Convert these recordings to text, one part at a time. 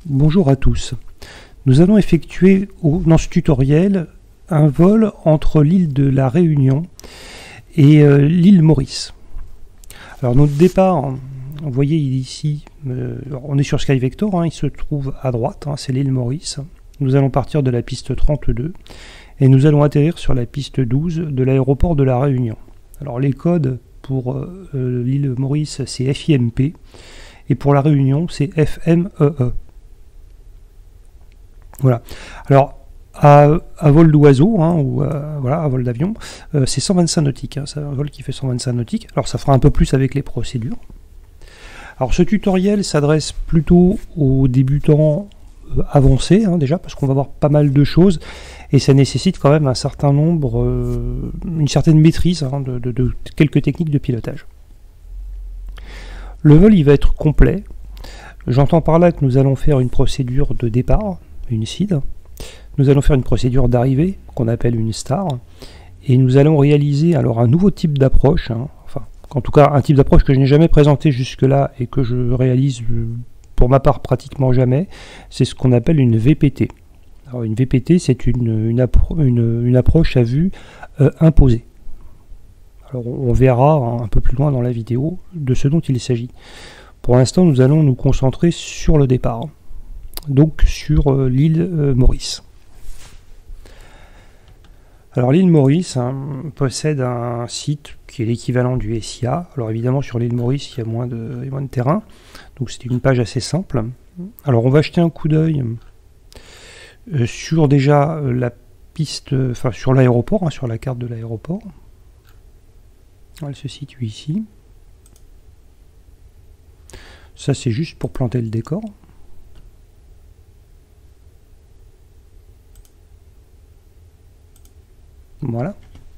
Bonjour à tous. Nous allons effectuer dans ce tutoriel un vol entre l'île de la Réunion et l'île Maurice. Alors notre départ, vous voyez ici, on est sur SkyVector, il se trouve à droite, c'est l'île Maurice. Nous allons partir de la piste 32 et nous allons atterrir sur la piste 12 de l'aéroport de la Réunion. Alors les codes pour l'île Maurice c'est FIMP et pour la Réunion c'est FMEE. Voilà. Alors à vol d'oiseau ou à vol d'avion, c'est 125 nautiques. C'est un vol qui fait 125 nautiques. Alors ça fera un peu plus avec les procédures. Alors ce tutoriel s'adresse plutôt aux débutants avancés déjà parce qu'on va voir pas mal de choses et ça nécessite quand même un certain nombre, une certaine maîtrise de quelques techniques de pilotage. Le vol il va être complet. J'entends par là que nous allons faire une procédure de départ, une SID. Nous allons faire une procédure d'arrivée qu'on appelle une STAR et nous allons réaliser alors un nouveau type d'approche, en tout cas un type d'approche que je n'ai jamais présenté jusque-là et que je réalise pour ma part pratiquement jamais, c'est ce qu'on appelle une VPT. Alors une VPT c'est une approche à vue imposée. Alors on verra un peu plus loin dans la vidéo de ce dont il s'agit. Pour l'instant nous allons nous concentrer sur le départ, donc sur l'île Maurice. Alors l'île Maurice possède un site qui est l'équivalent du SIA. Alors évidemment sur l'île Maurice il y a moins de terrain, donc c'est une page assez simple. Alors on va jeter un coup d'œil sur déjà la piste, sur l'aéroport, sur la carte de l'aéroport. Elle se situe ici. Ça c'est juste pour planter le décor. Voilà.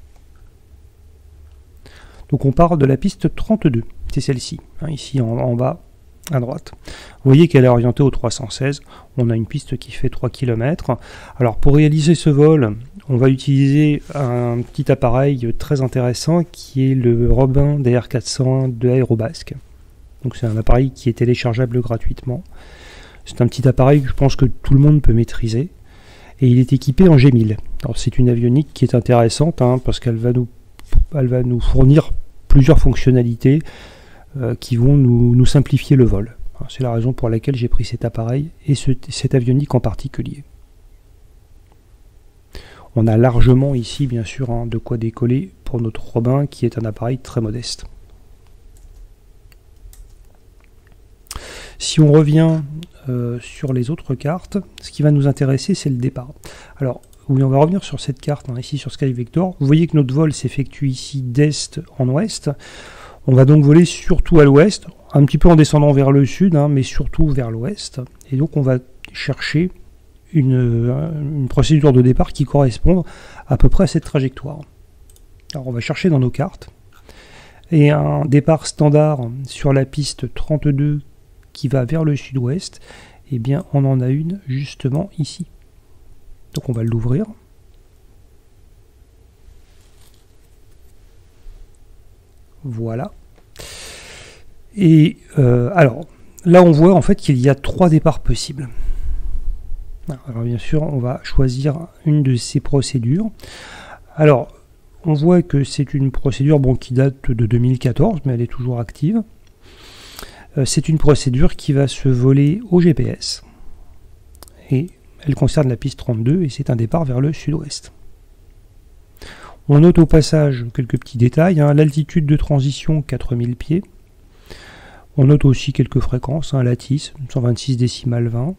Donc on part de la piste 32, c'est celle-ci, ici en bas à droite. Vous voyez qu'elle est orientée au 316, on a une piste qui fait 3 km. Alors pour réaliser ce vol, on va utiliser un petit appareil très intéressant qui est le Robin DR401 de Aérobasque. Donc c'est un appareil qui est téléchargeable gratuitement. C'est un petit appareil que je pense que tout le monde peut maîtriser. Et il est équipé en G1000. Alors c'est une avionique qui est intéressante parce qu'elle va nous fournir plusieurs fonctionnalités qui vont nous simplifier le vol. C'est la raison pour laquelle j'ai pris cet appareil et cette avionique en particulier. On a largement ici bien sûr de quoi décoller pour notre Robin qui est un appareil très modeste. Si on revient sur les autres cartes, ce qui va nous intéresser c'est le départ. Alors oui, on va revenir sur cette carte ici sur SkyVector. Vous voyez que notre vol s'effectue ici d'est en ouest. On va donc voler surtout à l'ouest, un petit peu en descendant vers le sud, mais surtout vers l'ouest. Et donc on va chercher une procédure de départ qui correspond à peu près à cette trajectoire. Alors on va chercher dans nos cartes et un départ standard sur la piste 32 qui va vers le sud-ouest, et bien on en a une justement ici. Donc on va l'ouvrir. Voilà. Et alors là on voit en fait qu'il y a 3 départs possibles. Alors bien sûr on va choisir une de ces procédures. Alors on voit que c'est une procédure qui date de 2014 mais elle est toujours active. C'est une procédure qui va se voler au GPS et elle concerne la piste 32 et c'est un départ vers le sud-ouest. On note au passage quelques petits détails, l'altitude de transition 4000 pieds. On note aussi quelques fréquences, lattice 126 décimales 20.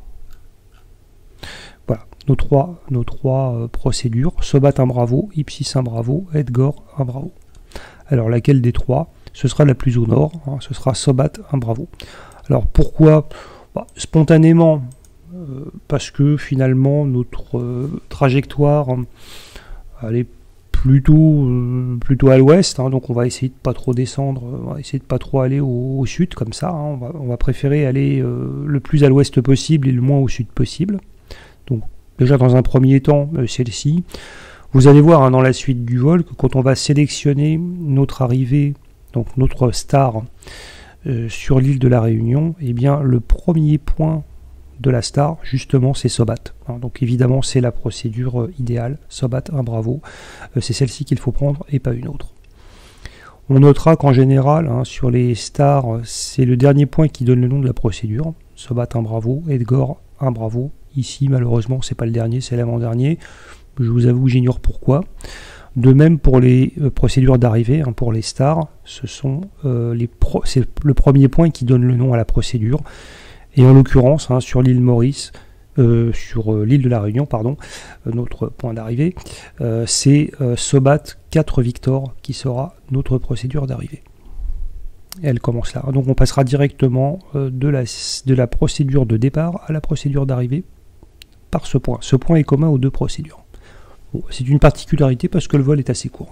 Voilà, nos trois procédures, Sobat 1 Bravo, Ipsis 1 Bravo, Edgar 1 Bravo. Alors laquelle des trois? Ce sera la plus au nord, ce sera Sobat 1 Bravo. Alors pourquoi? Spontanément, parce que finalement notre trajectoire elle est plutôt à l'ouest, donc on va essayer de pas trop descendre, on va essayer de pas trop aller au sud comme ça, on va préférer aller le plus à l'ouest possible et le moins au sud possible. Donc déjà dans un premier temps celle-ci. Vous allez voir dans la suite du vol que quand on va sélectionner notre arrivée, donc notre star sur l'île de la Réunion, eh bien le premier point de la star, justement, c'est SOBAT. Donc évidemment, c'est la procédure idéale. SOBAT 1 Bravo, c'est celle-ci qu'il faut prendre et pas une autre. On notera qu'en général, sur les stars, c'est le dernier point qui donne le nom de la procédure. SOBAT 1 Bravo, Edgar 1 Bravo. Ici, malheureusement, c'est pas le dernier, c'est l'avant-dernier. Je vous avoue, j'ignore pourquoi. De même pour les procédures d'arrivée, pour les stars, c'est le premier point qui donne le nom à la procédure. Et en l'occurrence, sur l'île Maurice, sur l'île de la Réunion, pardon, notre point d'arrivée, c'est SOBAT 4 Victor qui sera notre procédure d'arrivée. Elle commence là. Donc on passera directement de la procédure de départ à la procédure d'arrivée par ce point. Ce point est commun aux deux procédures. Bon, c'est une particularité parce que le vol est assez court.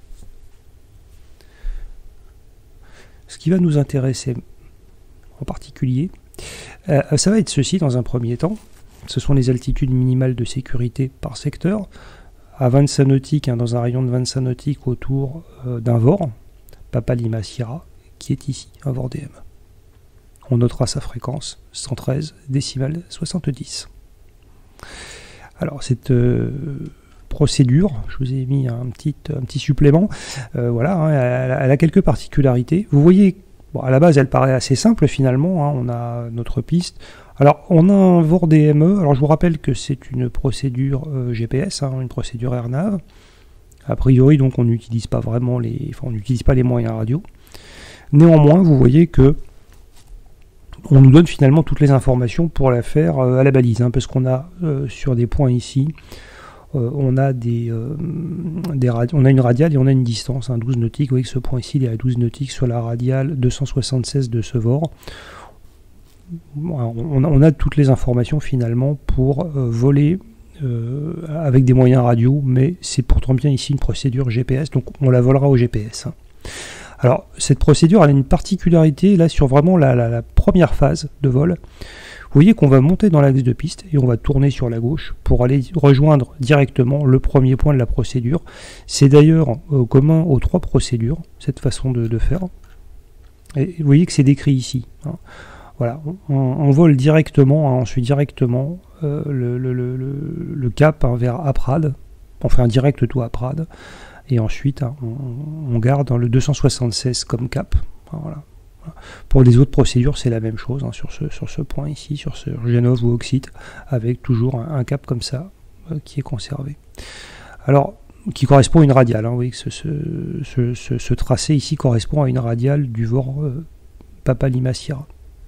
Ce qui va nous intéresser en particulier, ça va être ceci dans un premier temps. Ce sont les altitudes minimales de sécurité par secteur. À 25 nautiques, dans un rayon de 25 nautiques autour d'un VOR, Papa Lima Sierra, qui est ici, un VOR DM. On notera sa fréquence, 113 décimales 70. Alors cette procédure, je vous ai mis un petit supplément, voilà, elle a quelques particularités. Vous voyez, à la base elle paraît assez simple finalement, on a notre piste. Alors on a un VOR DME, alors je vous rappelle que c'est une procédure GPS, une procédure AirNav. A priori donc on n'utilise pas vraiment on n'utilise pas les moyens radio. Néanmoins vous voyez que on nous donne finalement toutes les informations pour la faire à la balise, parce qu'on a sur des points ici, on a on a une radiale et on a une distance, 12 nautiques. Vous voyez que ce point ici il est à 12 nautiques sur la radiale 276 de ce VOR. On a toutes les informations finalement pour voler avec des moyens radio, mais c'est pourtant bien ici une procédure GPS, donc on la volera au GPS. Alors cette procédure elle a une particularité là sur vraiment la première phase de vol. Vous voyez qu'on va monter dans l'axe de piste et on va tourner sur la gauche pour aller rejoindre directement le premier point de la procédure. C'est d'ailleurs commun aux trois procédures, cette façon de faire. Et vous voyez que c'est décrit ici. Voilà, on vole directement, on suit directement le cap vers Aprad. On fait un direct tout à Aprad. Et ensuite, on garde le 276 comme cap. Voilà. Pour les autres procédures, c'est la même chose sur ce point ici, sur ce Genov ou Oxite, avec toujours un cap comme ça qui est conservé. Alors, qui correspond à une radiale. Vous voyez que ce tracé ici correspond à une radiale du VOR Papa Lima Sierra.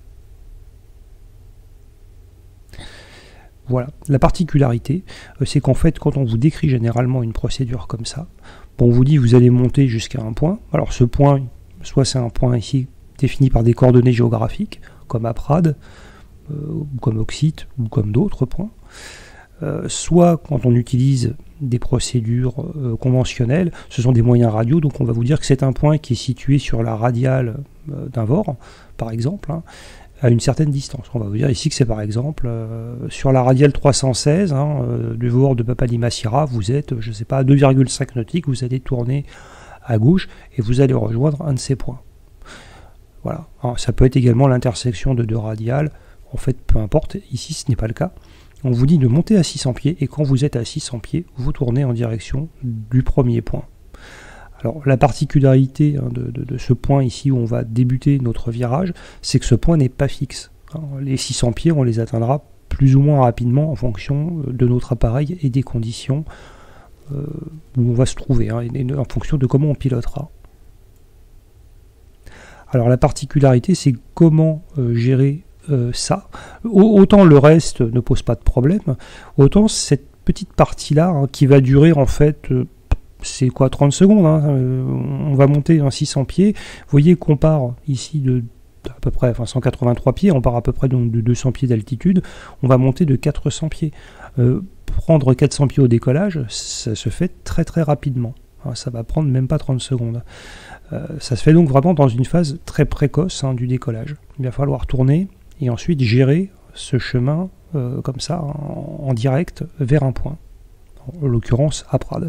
Voilà. La particularité, c'est qu'en fait, quand on vous décrit généralement une procédure comme ça, on vous dit vous allez monter jusqu'à un point. Alors ce point, soit c'est un point ici défini par des coordonnées géographiques, comme Aprad, ou comme Oxite, ou comme d'autres points. Soit quand on utilise des procédures conventionnelles, ce sont des moyens radio, donc on va vous dire que c'est un point qui est situé sur la radiale d'un VOR, par exemple, à une certaine distance. On va vous dire ici que c'est par exemple sur la radiale 316 du VOR de Papa Lima Sierra, vous êtes, je ne sais pas, à 2,5 nautiques, vous allez tourner à gauche et vous allez rejoindre un de ces points. Voilà. Alors, ça peut être également l'intersection de deux radiales, en fait peu importe, ici ce n'est pas le cas. On vous dit de monter à 600 pieds et quand vous êtes à 600 pieds, vous tournez en direction du premier point. Alors la particularité de ce point ici où on va débuter notre virage, c'est que ce point n'est pas fixe. Les 600 pieds, on les atteindra plus ou moins rapidement en fonction de notre appareil et des conditions où on va se trouver, et en fonction de comment on pilotera. Alors la particularité, c'est comment gérer ça. Autant le reste ne pose pas de problème, autant cette petite partie-là qui va durer en fait... c'est quoi, 30 secondes, on va monter en 600 pieds, vous voyez qu'on part ici de à peu près 183 pieds, on part à peu près donc de 200 pieds d'altitude, on va monter de 400 pieds. Prendre 400 pieds au décollage, ça se fait très très rapidement, ça va prendre même pas 30 secondes. Ça se fait donc vraiment dans une phase très précoce du décollage. Il va falloir tourner et ensuite gérer ce chemin comme ça, en direct vers un point, en l'occurrence Aprad.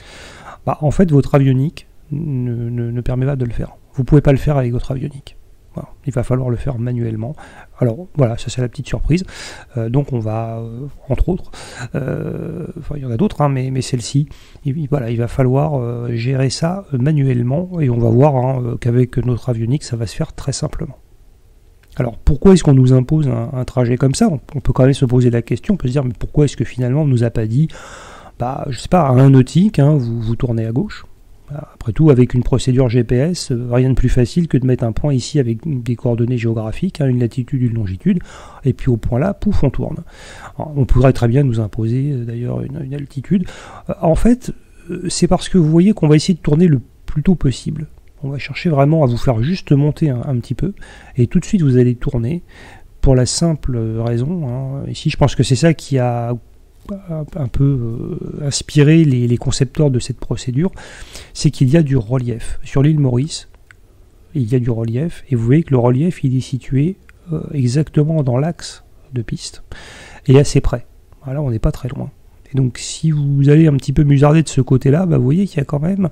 En fait, votre avionique ne permet pas de le faire. Vous ne pouvez pas le faire avec votre avionique. Voilà. Il va falloir le faire manuellement. Alors voilà, ça c'est la petite surprise. Donc on va, entre autres, il y en a d'autres, hein, mais celle-ci, voilà, il va falloir gérer ça manuellement, et on va voir hein, qu'avec notre avionique, ça va se faire très simplement. Alors pourquoi est-ce qu'on nous impose un trajet comme ça? On peut quand même se poser la question, on peut se dire, mais pourquoi est-ce que finalement on ne nous a pas dit, je sais pas, à 1 nautique, hein, vous tournez à gauche. Après tout, avec une procédure GPS, rien de plus facile que de mettre un point ici avec des coordonnées géographiques, hein, une latitude, une longitude, et puis au point là, pouf, on tourne. Alors, on pourrait très bien nous imposer d'ailleurs une altitude. En fait, c'est parce que vous voyez qu'on va essayer de tourner le plus tôt possible. On va chercher vraiment à vous faire juste monter un petit peu, et tout de suite vous allez tourner, pour la simple raison, hein, ici je pense que c'est ça qui a un peu inspiré les concepteurs de cette procédure, c'est qu'il y a du relief. Sur l'île Maurice, il y a du relief, et vous voyez que le relief il est situé exactement dans l'axe de piste, et assez près. Voilà, on n'est pas très loin. Et donc si vous allez un petit peu musarder de ce côté-là, vous voyez qu'il y a quand même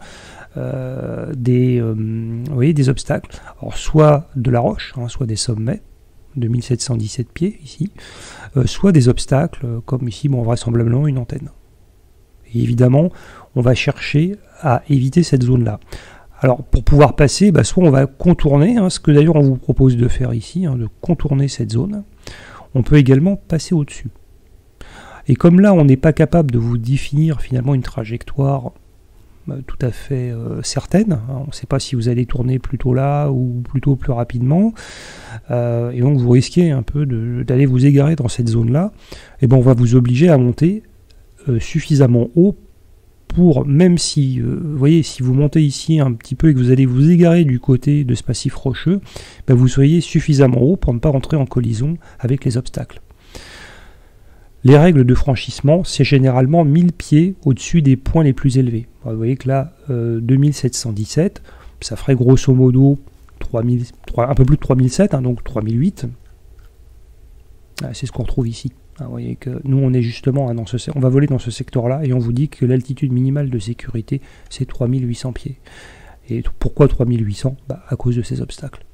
des obstacles. Alors soit de la roche, hein, soit des sommets, de 1717 pieds ici, soit des obstacles, comme ici, vraisemblablement une antenne. Et évidemment, on va chercher à éviter cette zone-là. Alors, pour pouvoir passer, soit on va contourner, hein, ce que d'ailleurs on vous propose de faire ici, hein, de contourner cette zone. On peut également passer au-dessus. Et comme là, on n'est pas capable de vous définir finalement une trajectoire tout à fait certaine, hein, on ne sait pas si vous allez tourner plutôt là ou plutôt plus rapidement, et donc vous risquez un peu d'aller vous égarer dans cette zone-là, et on va vous obliger à monter suffisamment haut pour, même si, vous voyez, si vous montez ici un petit peu et que vous allez vous égarer du côté de ce massif rocheux, vous soyez suffisamment haut pour ne pas rentrer en collision avec les obstacles. Les règles de franchissement, c'est généralement 1000 pieds au-dessus des points les plus élevés. Vous voyez que là, 2717, ça ferait grosso modo un peu plus de 3007, hein, donc 3008. C'est ce qu'on retrouve ici. Vous voyez que nous, on est justement on va voler dans ce secteur-là, et on vous dit que l'altitude minimale de sécurité, c'est 3800 pieds. Et pourquoi 3800 ? À cause de ces obstacles.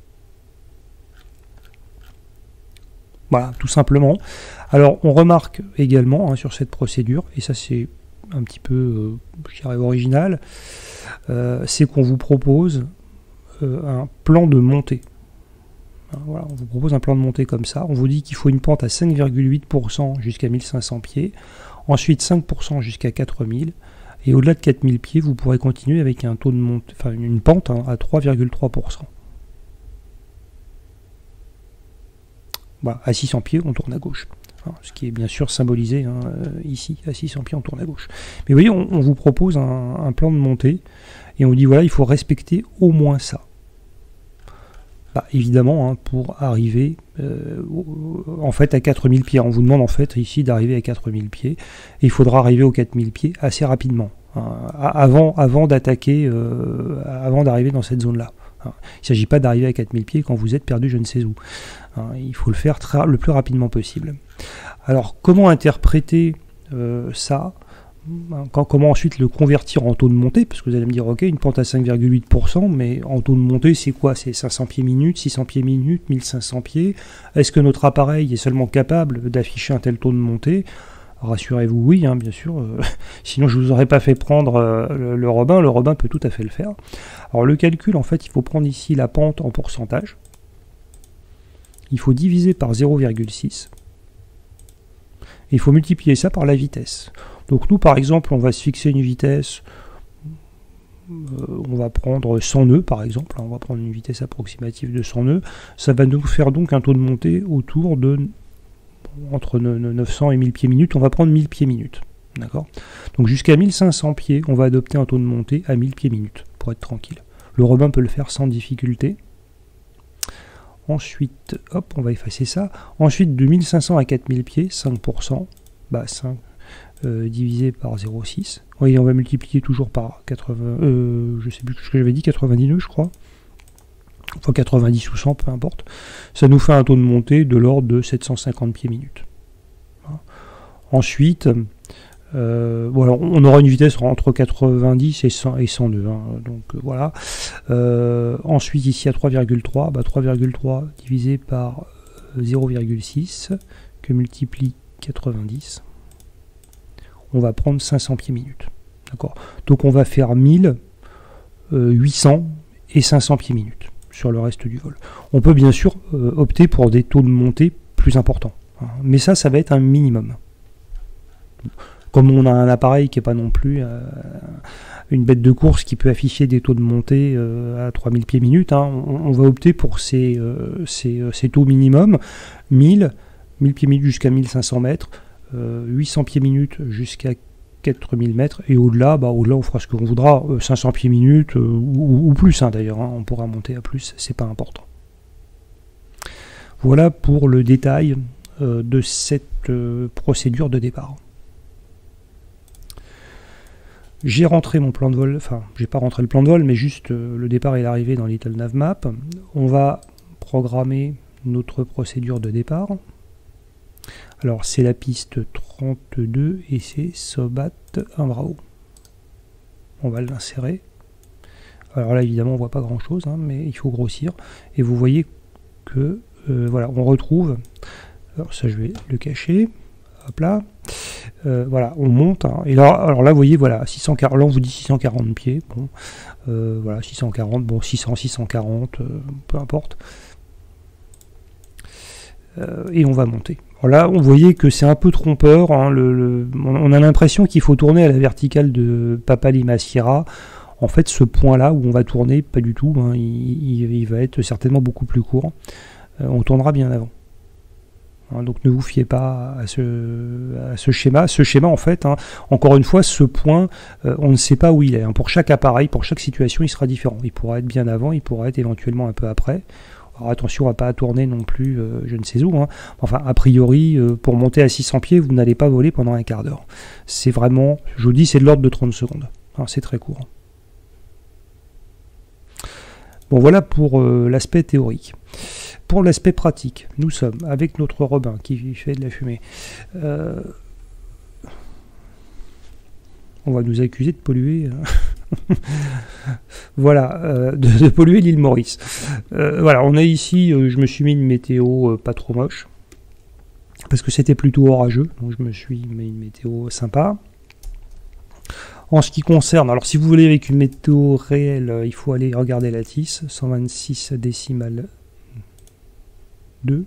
Voilà, tout simplement. Alors, on remarque également sur cette procédure, et ça c'est un petit peu, original, c'est qu'on vous propose un plan de montée. Voilà, on vous propose un plan de montée comme ça. On vous dit qu'il faut une pente à 5,8% jusqu'à 1500 pieds, ensuite 5% jusqu'à 4000, et au-delà de 4000 pieds, vous pourrez continuer avec un taux de montée, une pente à 3,3%. Voilà, à 600 pieds, on tourne à gauche. Ce qui est bien sûr symbolisé ici, à 600 pieds, on tourne à gauche. Mais vous voyez, on vous propose un plan de montée, et on vous dit, voilà, il faut respecter au moins ça. Évidemment, pour arriver en fait à 4000 pieds. On vous demande en fait ici d'arriver à 4000 pieds, et il faudra arriver aux 4000 pieds assez rapidement, avant d'attaquer, avant d'arriver dans cette zone-là. Il ne s'agit pas d'arriver à 4000 pieds quand vous êtes perdu je ne sais où. Il faut le faire le plus rapidement possible. Alors, comment interpréter ça ? Comment ensuite le convertir en taux de montée? Parce que vous allez me dire, ok, une pente à 5,8%, mais en taux de montée, c'est quoi? C'est 500 pieds minute, 600 pieds minute, 1500 pieds. Est-ce que notre appareil est seulement capable d'afficher un tel taux de montée? Rassurez-vous, oui, bien sûr. Sinon, je ne vous aurais pas fait prendre le Robin. Le Robin peut tout à fait le faire. Alors, le calcul, en fait, il faut prendre ici la pente en pourcentage. Il faut diviser par 0,6. Il faut multiplier ça par la vitesse. Donc, nous, par exemple, on va se fixer une vitesse. On va prendre 100 nœuds, par exemple. On va prendre une vitesse approximative de 100 nœuds. Ça va nous faire donc un taux de montée autour de entre 900 et 1000 pieds minute, on va prendre 1000 pieds minute. D'accord ? Donc jusqu'à 1500 pieds, on va adopter un taux de montée à 1000 pieds minute, pour être tranquille. Le Robin peut le faire sans difficulté. Ensuite, hop, on va effacer ça. Ensuite, de 1500 à 4000 pieds, 5%, 5 divisé par 0,6. Oui, on va multiplier toujours par 80, je sais plus ce que j'avais dit, 90 nœuds, je crois. Enfin 90 ou 100, peu importe, ça nous fait un taux de montée de l'ordre de 750 pieds minute. Ensuite, Voilà, on aura une vitesse entre 90 et 102. Hein, donc voilà. Ensuite, ici à 3,3, 3,3 divisé par 0,6 que multiplie 90. On va prendre 500 pieds minutes. D'accord. Donc on va faire 1000, 800 et 500 pieds minutes sur le reste du vol. On peut bien sûr opter pour des taux de montée plus importants. Hein, mais ça va être un minimum. Comme on a un appareil qui n'est pas non plus une bête de course qui peut afficher des taux de montée à 3000 pieds minutes, hein, on va opter pour ces taux minimum, 1000 pieds minutes jusqu'à 1500 mètres, 800 pieds minutes jusqu'à 4000 mètres, et au-delà, on fera ce qu'on voudra, 500 pieds minutes ou plus hein, d'ailleurs, hein, on pourra monter à plus, c'est pas important. Voilà pour le détail de cette procédure de départ. J'ai rentré mon plan de vol, enfin, j'ai pas rentré le plan de vol, mais juste le départ et l'arrivée dans Little Navmap. On va programmer notre procédure de départ. Alors, c'est la piste 32 et c'est Sobat Imbrao. On va l'insérer. Alors là, évidemment, on voit pas grand chose, hein, mais il faut grossir. Et vous voyez que, voilà, on retrouve. Alors, ça, je vais le cacher. Hop là. Voilà, on monte, hein, et là, alors là, vous voyez, voilà, 640, là on vous dit 640 pieds, bon, voilà, 640, bon, 600, 640, peu importe, et on va monter. Alors là, on voyait que c'est un peu trompeur, hein, on a l'impression qu'il faut tourner à la verticale de Papa Lima Sierra. En fait, ce point-là où on va tourner, pas du tout, hein, il va être certainement beaucoup plus court, on tournera bien avant. Donc ne vous fiez pas à ce schéma. Ce schéma, en fait, hein, encore une fois, ce point, on ne sait pas où il est. Hein. Pour chaque appareil, pour chaque situation, il sera différent. Il pourra être bien avant, il pourra être éventuellement un peu après. Alors attention à ne pas tourner non plus, je ne sais où. Hein. Enfin, a priori, pour monter à 600 pieds, vous n'allez pas voler pendant un quart d'heure. C'est vraiment, je vous dis, c'est de l'ordre de 30 secondes. Hein, c'est très court. Bon, voilà pour l'aspect théorique. Pour l'aspect pratique, nous sommes avec notre Robin qui fait de la fumée. On va nous accuser de polluer. Voilà, de polluer l'île Maurice. Voilà, on est ici, je me suis mis une météo pas trop moche, parce que c'était plutôt orageux, donc je me suis mis une météo sympa. En ce qui concerne, alors si vous voulez avec une météo réelle, il faut aller regarder la TIS, 126 décimales 2.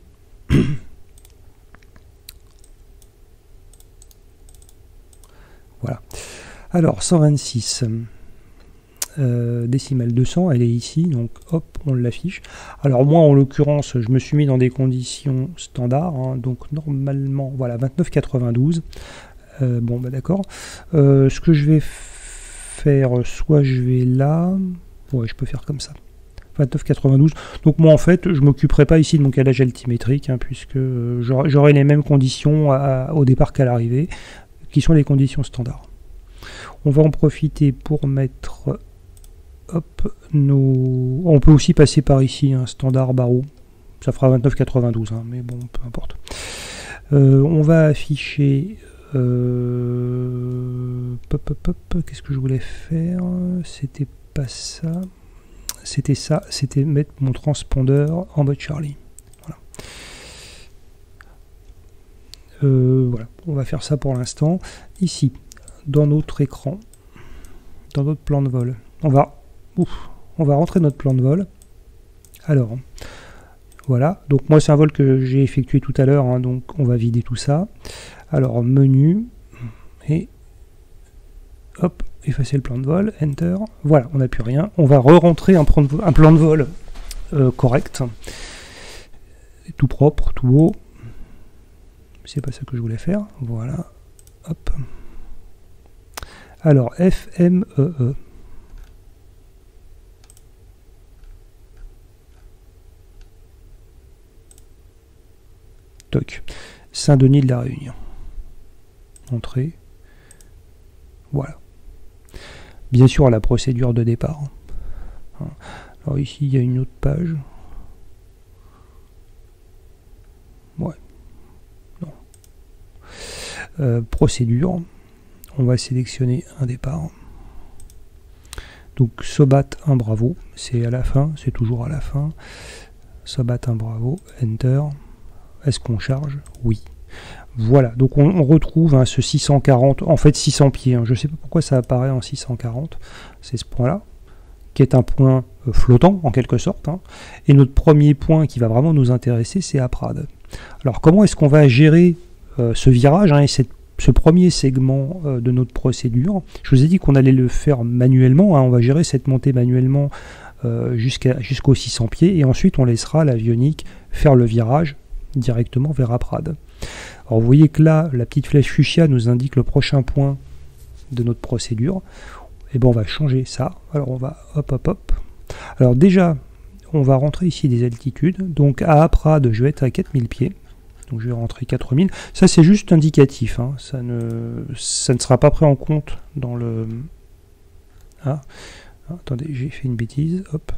Voilà. Alors 126 décimale 200, elle est ici, donc hop, on l'affiche. Alors moi en l'occurrence, je me suis mis dans des conditions standards, hein, donc normalement, voilà, 29,92. Bon, d'accord. Ce que je vais faire, soit je vais là, ouais, je peux faire comme ça. 29,92. Donc moi en fait je m'occuperai pas ici de mon calage altimétrique, hein, puisque j'aurai les mêmes conditions au départ qu'à l'arrivée, qui sont les conditions standards. On va en profiter pour mettre hop, on peut aussi passer par ici, un standard barreau, ça fera 29,92, hein, mais bon, peu importe. On va afficher qu'est-ce que je voulais faire, c'était pas ça. C'était ça, c'était mettre mon transpondeur en mode Charlie. Voilà. Voilà, on va faire ça pour l'instant. Ici, dans notre écran, dans notre plan de vol, on va rentrer notre plan de vol. Alors, voilà, donc moi c'est un vol que j'ai effectué tout à l'heure, hein, donc on va vider tout ça. Alors, menu, et hop, effacer le plan de vol, Enter, voilà, on n'a plus rien. On va re-rentrer un plan de vol correct, tout propre, tout beau. C'est pas ça que je voulais faire, voilà, hop. Alors, FMEE. Toc. Saint-Denis de la Réunion. Entrée. Voilà. Bien sûr, la procédure de départ. Alors ici, il y a une autre page. Ouais. Non. Procédure. on va sélectionner un départ. Donc Sobat 1 Bravo, c'est à la fin, c'est toujours à la fin. Sobat 1 Bravo, Enter. Est-ce qu'on charge? Oui. Voilà, donc on retrouve hein, ce 640, en fait 600 pieds. Hein. Je ne sais pas pourquoi ça apparaît en 640, c'est ce point-là, qui est un point flottant en quelque sorte. Hein. Et notre premier point qui va vraiment nous intéresser, c'est à Prades. Alors comment est-ce qu'on va gérer ce virage hein, et ce premier segment de notre procédure? Je vous ai dit qu'on allait le faire manuellement, hein. On va gérer cette montée manuellement jusqu'aux 600 pieds et ensuite on laissera l'avionique faire le virage directement vers Prades. Alors vous voyez que là, la petite flèche fuchsia nous indique le prochain point de notre procédure. Et bien on va changer ça. Alors on va hop. Alors déjà, on va rentrer ici des altitudes. Donc à Prades, je vais être à 4000 pieds. Donc je vais rentrer 4000. Ça c'est juste indicatif. Hein. Ça ne sera pas pris en compte dans le... Ah, attendez, j'ai fait une bêtise. Hop.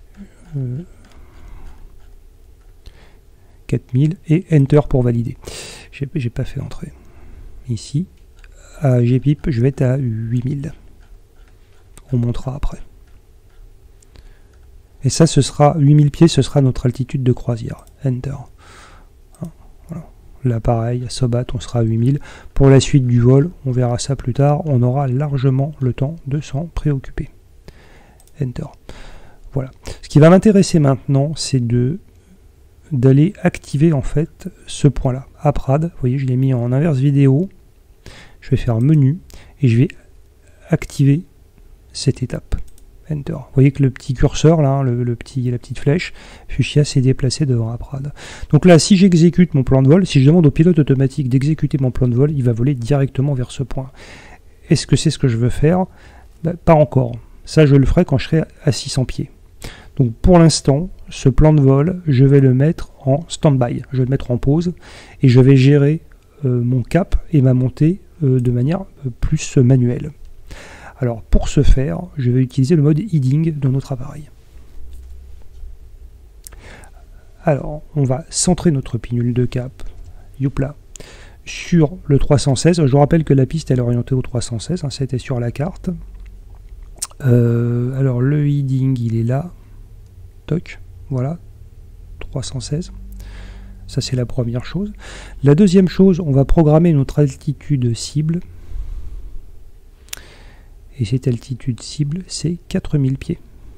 4000 et Enter pour valider. J'ai pas fait entrer. Ici, à GPIP, je vais être à 8000. On montera après. Et ça, ce sera 8000 pieds, ce sera notre altitude de croisière. Enter. Voilà. Là, pareil, à Sobat, on sera à 8000. Pour la suite du vol, on verra ça plus tard. On aura largement le temps de s'en préoccuper. Enter. Voilà. Ce qui va m'intéresser maintenant, c'est d'aller activer en fait ce point là à Prades. Vous voyez, je l'ai mis en inverse vidéo. Je vais faire menu et je vais activer cette étape. Enter. Vous voyez que le petit curseur là, la petite flèche fuchsia s'est déplacée devant Prades. Donc là, si j'exécute mon plan de vol, si je demande au pilote automatique d'exécuter mon plan de vol, il va voler directement vers ce point. Est-ce que c'est ce que je veux faire? Pas encore. Ça, je le ferai quand je serai à 600 pieds. Donc pour l'instant, ce plan de vol, je vais le mettre en stand-by. Je vais le mettre en pause et je vais gérer mon cap et ma montée de manière plus manuelle. Alors pour ce faire, je vais utiliser le mode heading de notre appareil. Alors on va centrer notre pinule de cap, youpla, sur le 316. Je vous rappelle que la piste elle est orientée au 316, hein, c'était sur la carte. Alors le heading il est là. Voilà, 316. Ça, c'est la première chose. La deuxième chose, on va programmer notre altitude cible. Et cette altitude cible, c'est 4000 pieds.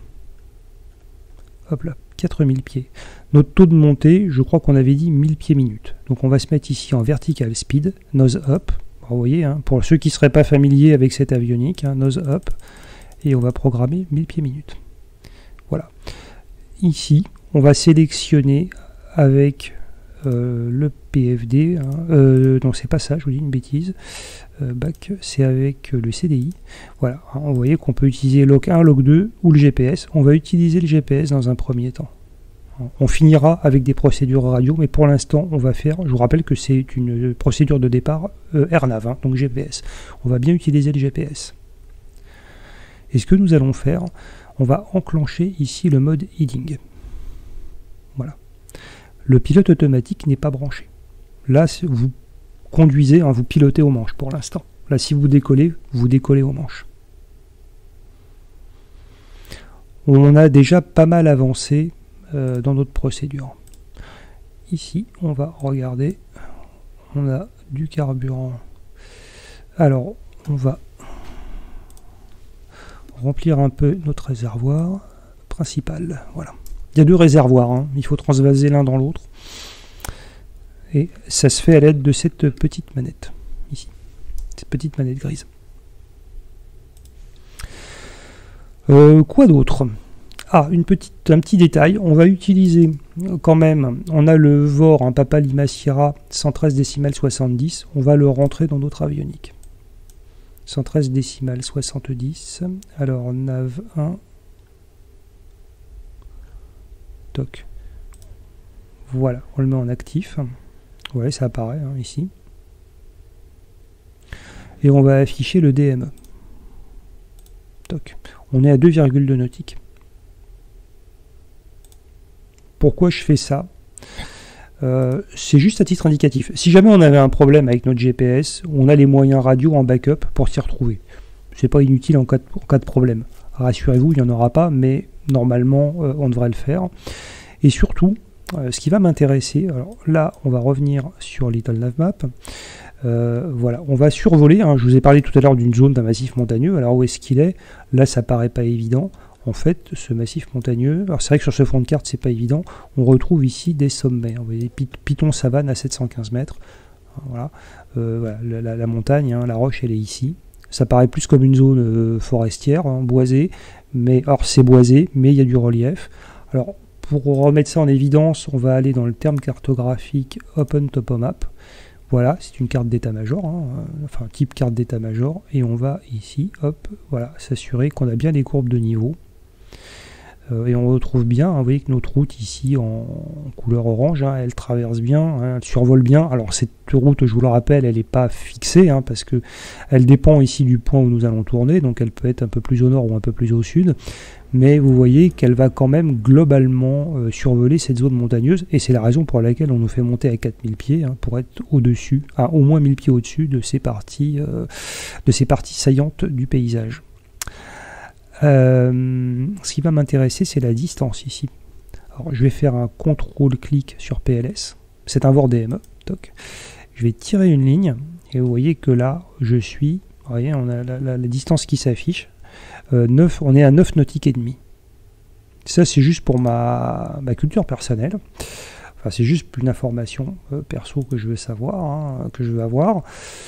Hop là, 4000 pieds. Notre taux de montée, je crois qu'on avait dit 1000 pieds minutes. Donc, on va se mettre ici en vertical speed, nose up. Vous voyez, hein, pour ceux qui ne seraient pas familiers avec cette avionique, hein, nose up. Et on va programmer 1000 pieds minutes. Voilà. Ici, on va sélectionner avec le PFD, hein, non c'est pas ça, je vous dis une bêtise, back c'est avec le CDI, voilà, hein, vous voyez qu'on peut utiliser log 1, log 2 ou le GPS, on va utiliser le GPS dans un premier temps. On finira avec des procédures radio, mais pour l'instant on va faire, je vous rappelle que c'est une procédure de départ AirNav, hein, donc GPS, on va bien utiliser le GPS. Et ce que nous allons faire, on va enclencher ici le mode heading. Voilà. Le pilote automatique n'est pas branché. Là, vous conduisez, hein, vous pilotez au manche pour l'instant. Là, si vous décollez au manche. On a déjà pas mal avancé dans notre procédure. Ici, on va regarder. On a du carburant. Alors, on va remplir un peu notre réservoir principal. Voilà. Il y a deux réservoirs, hein. Il faut transvaser l'un dans l'autre. Et ça se fait à l'aide de cette petite manette, ici. Cette petite manette grise. Quoi d'autre? Ah, un petit détail. On va utiliser quand même, on a le VOR, un Papa Lima Sierra 113 décimales 70. On va le rentrer dans notre avionique. 113 décimales 70. Alors, nav 1. Toc. Voilà, on le met en actif. Ouais, ça apparaît hein, ici. Et on va afficher le DME. Toc. On est à 2,2 nautiques. Pourquoi je fais ça? c'est juste à titre indicatif. Si jamais on avait un problème avec notre GPS, on a les moyens radio en backup pour s'y retrouver. C'est pas inutile en cas de problème. Rassurez-vous, il n'y en aura pas, mais normalement, on devrait le faire. Et surtout, ce qui va m'intéresser, alors là, on va revenir sur Little Navmap. Voilà, on va survoler, hein, je vous ai parlé tout à l'heure d'une zone d'un massif montagneux. Alors où est-ce qu'il est? Là, ça paraît pas évident. En fait, ce massif montagneux, alors c'est vrai que sur ce fond de carte, c'est pas évident, on retrouve ici des sommets. Vous voyez, Piton Savane à 715 mètres. Voilà, voilà la montagne, hein, la roche, elle est ici. Ça paraît plus comme une zone forestière, hein, boisée, mais alors c'est boisé, mais il y a du relief. Alors, pour remettre ça en évidence, on va aller dans le terme cartographique Open Topomap. Voilà, c'est une carte d'état-major, hein, enfin type carte d'état-major, et on va ici, hop, voilà, s'assurer qu'on a bien les courbes de niveau. Et on retrouve bien, hein, vous voyez que notre route ici en couleur orange, hein, elle traverse bien, hein, elle survole bien. Alors cette route, je vous le rappelle, elle n'est pas fixée, hein, parce que elle dépend ici du point où nous allons tourner, donc elle peut être un peu plus au nord ou un peu plus au sud. Mais vous voyez qu'elle va quand même globalement survoler cette zone montagneuse, et c'est la raison pour laquelle on nous fait monter à 4000 pieds, hein, pour être au-dessus, au moins 1000 pieds au-dessus de ces parties saillantes du paysage. Ce qui va m'intéresser, c'est la distance ici. Alors, je vais faire un contrôle-clic sur PLS, c'est un VOR-DME, toc. Je vais tirer une ligne, et vous voyez que là, je suis, vous voyez, on a la distance qui s'affiche, on est à 9 nautiques et demi. Ça, c'est juste pour ma culture personnelle. Enfin, c'est juste une information perso que je veux savoir, hein, que je veux avoir.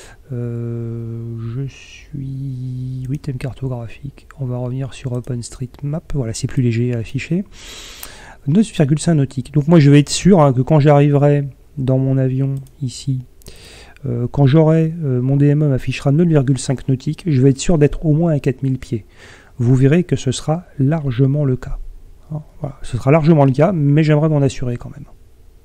Je suis... Oui, thème cartographique. On va revenir sur OpenStreetMap. Voilà, c'est plus léger à afficher. 9,5 nautiques. Donc moi, je vais être sûr, hein, que quand j'arriverai dans mon avion ici, quand j'aurai mon DME m'affichera 9,5 nautiques, je vais être sûr d'être au moins à 4000 pieds. Vous verrez que ce sera largement le cas. Hein, voilà, ce sera largement le cas, mais j'aimerais m'en assurer quand même.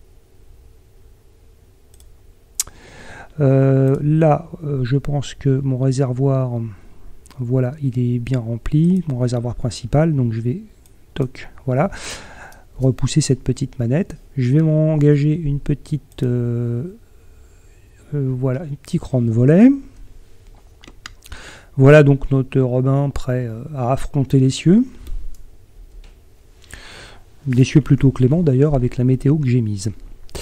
Là, je pense que mon réservoir, voilà, il est bien rempli, mon réservoir principal, donc je vais, toc, voilà, repousser cette petite manette. Je vais m'engager une petite, voilà, un petit cran de volet. Voilà donc notre Robin prêt à affronter les cieux. Des cieux plutôt cléments d'ailleurs avec la météo que j'ai mise.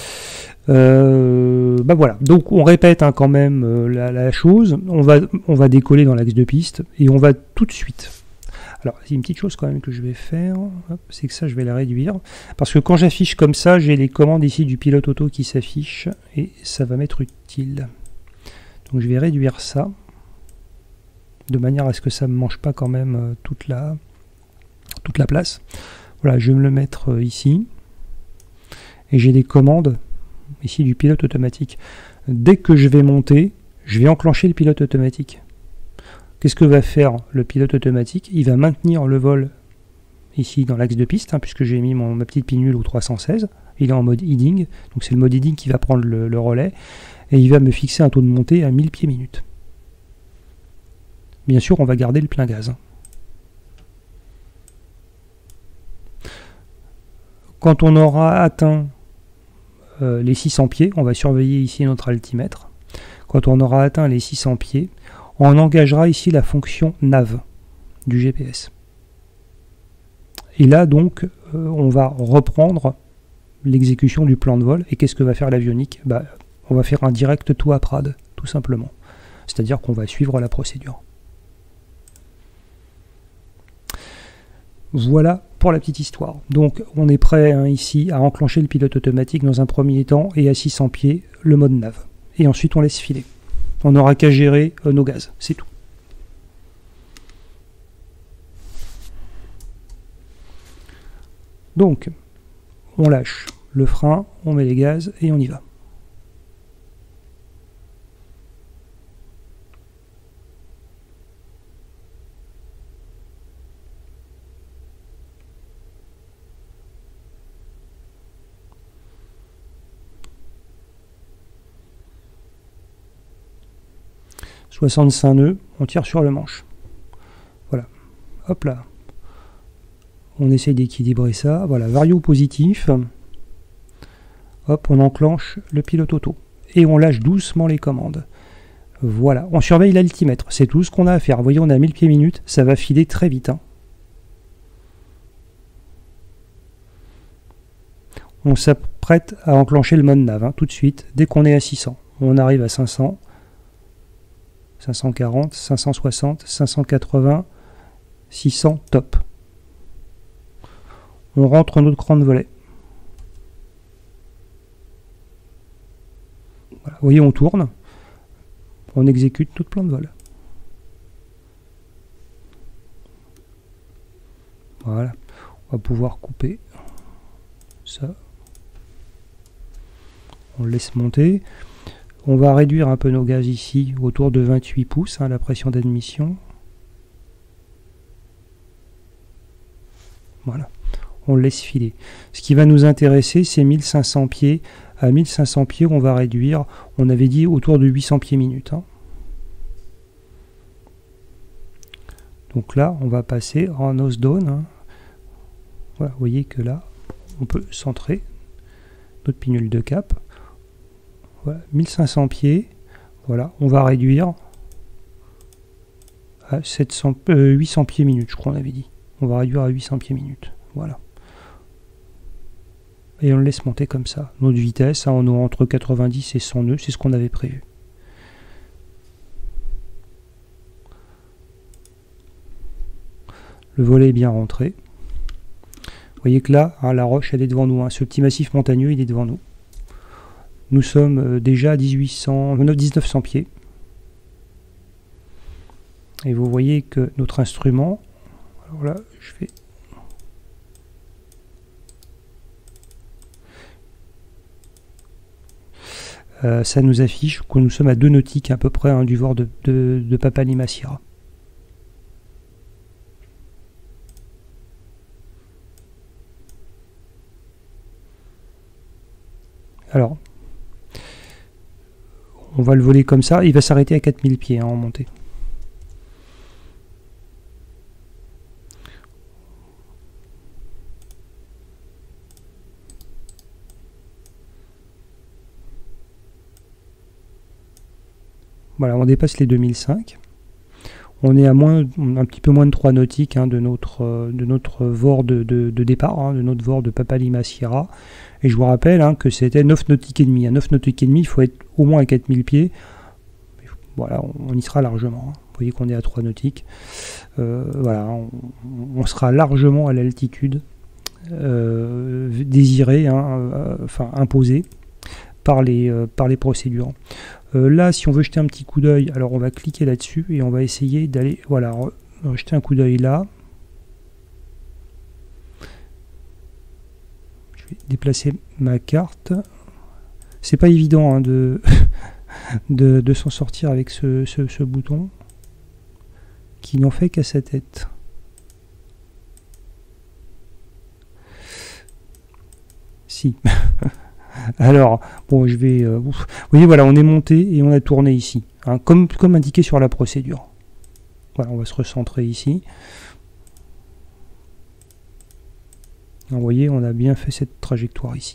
Bah voilà, donc on répète, hein, quand même la chose, on va décoller dans l'axe de piste et on va tout de suite. Alors il y a une petite chose quand même que je vais faire, c'est que ça je vais la réduire, parce que quand j'affiche comme ça, j'ai les commandes ici du pilote auto qui s'affichent et ça va m'être utile. Donc je vais réduire ça, de manière à ce que ça ne me mange pas quand même toute la place. Voilà, je vais me le mettre ici, et j'ai des commandes ici du pilote automatique. Dès que je vais monter, je vais enclencher le pilote automatique. Qu'est-ce que va faire le pilote automatique? Il va maintenir le vol ici dans l'axe de piste, hein, puisque j'ai mis ma petite pinule au 316. Il est en mode heading, donc c'est le mode heading qui va prendre le relais, et il va me fixer un taux de montée à 1000 pieds minute. Bien sûr, on va garder le plein gaz. Quand on aura atteint les 600 pieds, on va surveiller ici notre altimètre. Quand on aura atteint les 600 pieds, on engagera ici la fonction nav du GPS. Et là donc, on va reprendre l'exécution du plan de vol. Et qu'est-ce que va faire l'avionique? On va faire un direct tout à Prades, tout simplement. C'est-à-dire qu'on va suivre la procédure. Voilà pour la petite histoire. Donc on est prêt, hein, ici à enclencher le pilote automatique dans un premier temps et à 600 pieds le mode nav. Et ensuite on laisse filer. On n'aura qu'à gérer nos gaz, c'est tout. Donc on lâche le frein, on met les gaz et on y va. « 65 nœuds, on tire sur le manche. » Voilà. Hop là. On essaye d'équilibrer ça. Voilà, vario positif. hop, on enclenche le pilote auto. Et on lâche doucement les commandes. Voilà, on surveille l'altimètre, c'est tout ce qu'on a à faire. Vous voyez, on a 1000 pieds minutes, ça va filer très vite. Hein. On s'apprête à enclencher le mode nav, hein, tout de suite, dès qu'on est à 600. On arrive à 500, 540, 560, 580, 600, top. On rentre notre cran de volet. Voilà, vous voyez, on tourne. On exécute notre plan de vol. Voilà. On va pouvoir couper ça. On le laisse monter. On va réduire un peu nos gaz ici, autour de 28 pouces, hein, la pression d'admission. Voilà. On le laisse filer. Ce qui va nous intéresser, c'est 1500 pieds. À 1500 pieds, on va réduire, on avait dit autour de 800 pieds minutes. Hein. Donc là, on va passer en nose down. Hein. Voilà, vous voyez que là, on peut centrer notre pinule de cap. Voilà, 1500 pieds. Voilà, on va réduire à 800 pieds minutes, je crois on avait dit. On va réduire à 800 pieds minutes. Voilà. Et on le laisse monter comme ça. Notre vitesse, hein, on aura entre 90 et 100 nœuds, c'est ce qu'on avait prévu. Le volet est bien rentré. Vous voyez que là, hein, la roche, elle est devant nous. Hein. Ce petit massif montagneux, il est devant nous. Nous sommes déjà à 1900 pieds. Et vous voyez que notre instrument, alors là, je fais... ça nous affiche que nous sommes à 2 nautiques à peu près hein, du VOR de Papalimassyra. Alors, on va le voler comme ça, il va s'arrêter à 4000 pieds hein, en montée. Voilà, on dépasse les 2005. On est à un petit peu moins de 3 nautiques hein, de notre VOR de départ, hein, de notre VOR de Papalimassyra. Et je vous rappelle hein, que c'était 9 nautiques et demi. À 9 nautiques et demi, il faut être au moins à 4000 pieds. Voilà, on y sera largement. Hein. Vous voyez qu'on est à 3 nautiques. Voilà, on sera largement à l'altitude désirée, hein, enfin imposée par les procédures. Là, si on veut jeter un petit coup d'œil, alors on va cliquer là-dessus et on va essayer d'aller, voilà, jeter un coup d'œil là. Je vais déplacer ma carte. C'est pas évident hein, de s'en sortir avec ce bouton qui n'en fait qu'à sa tête. Si. Alors, bon, je vais... vous voyez, voilà, on est monté et on a tourné ici, hein, comme indiqué sur la procédure. Voilà, on va se recentrer ici. Vous voyez, on a bien fait cette trajectoire ici.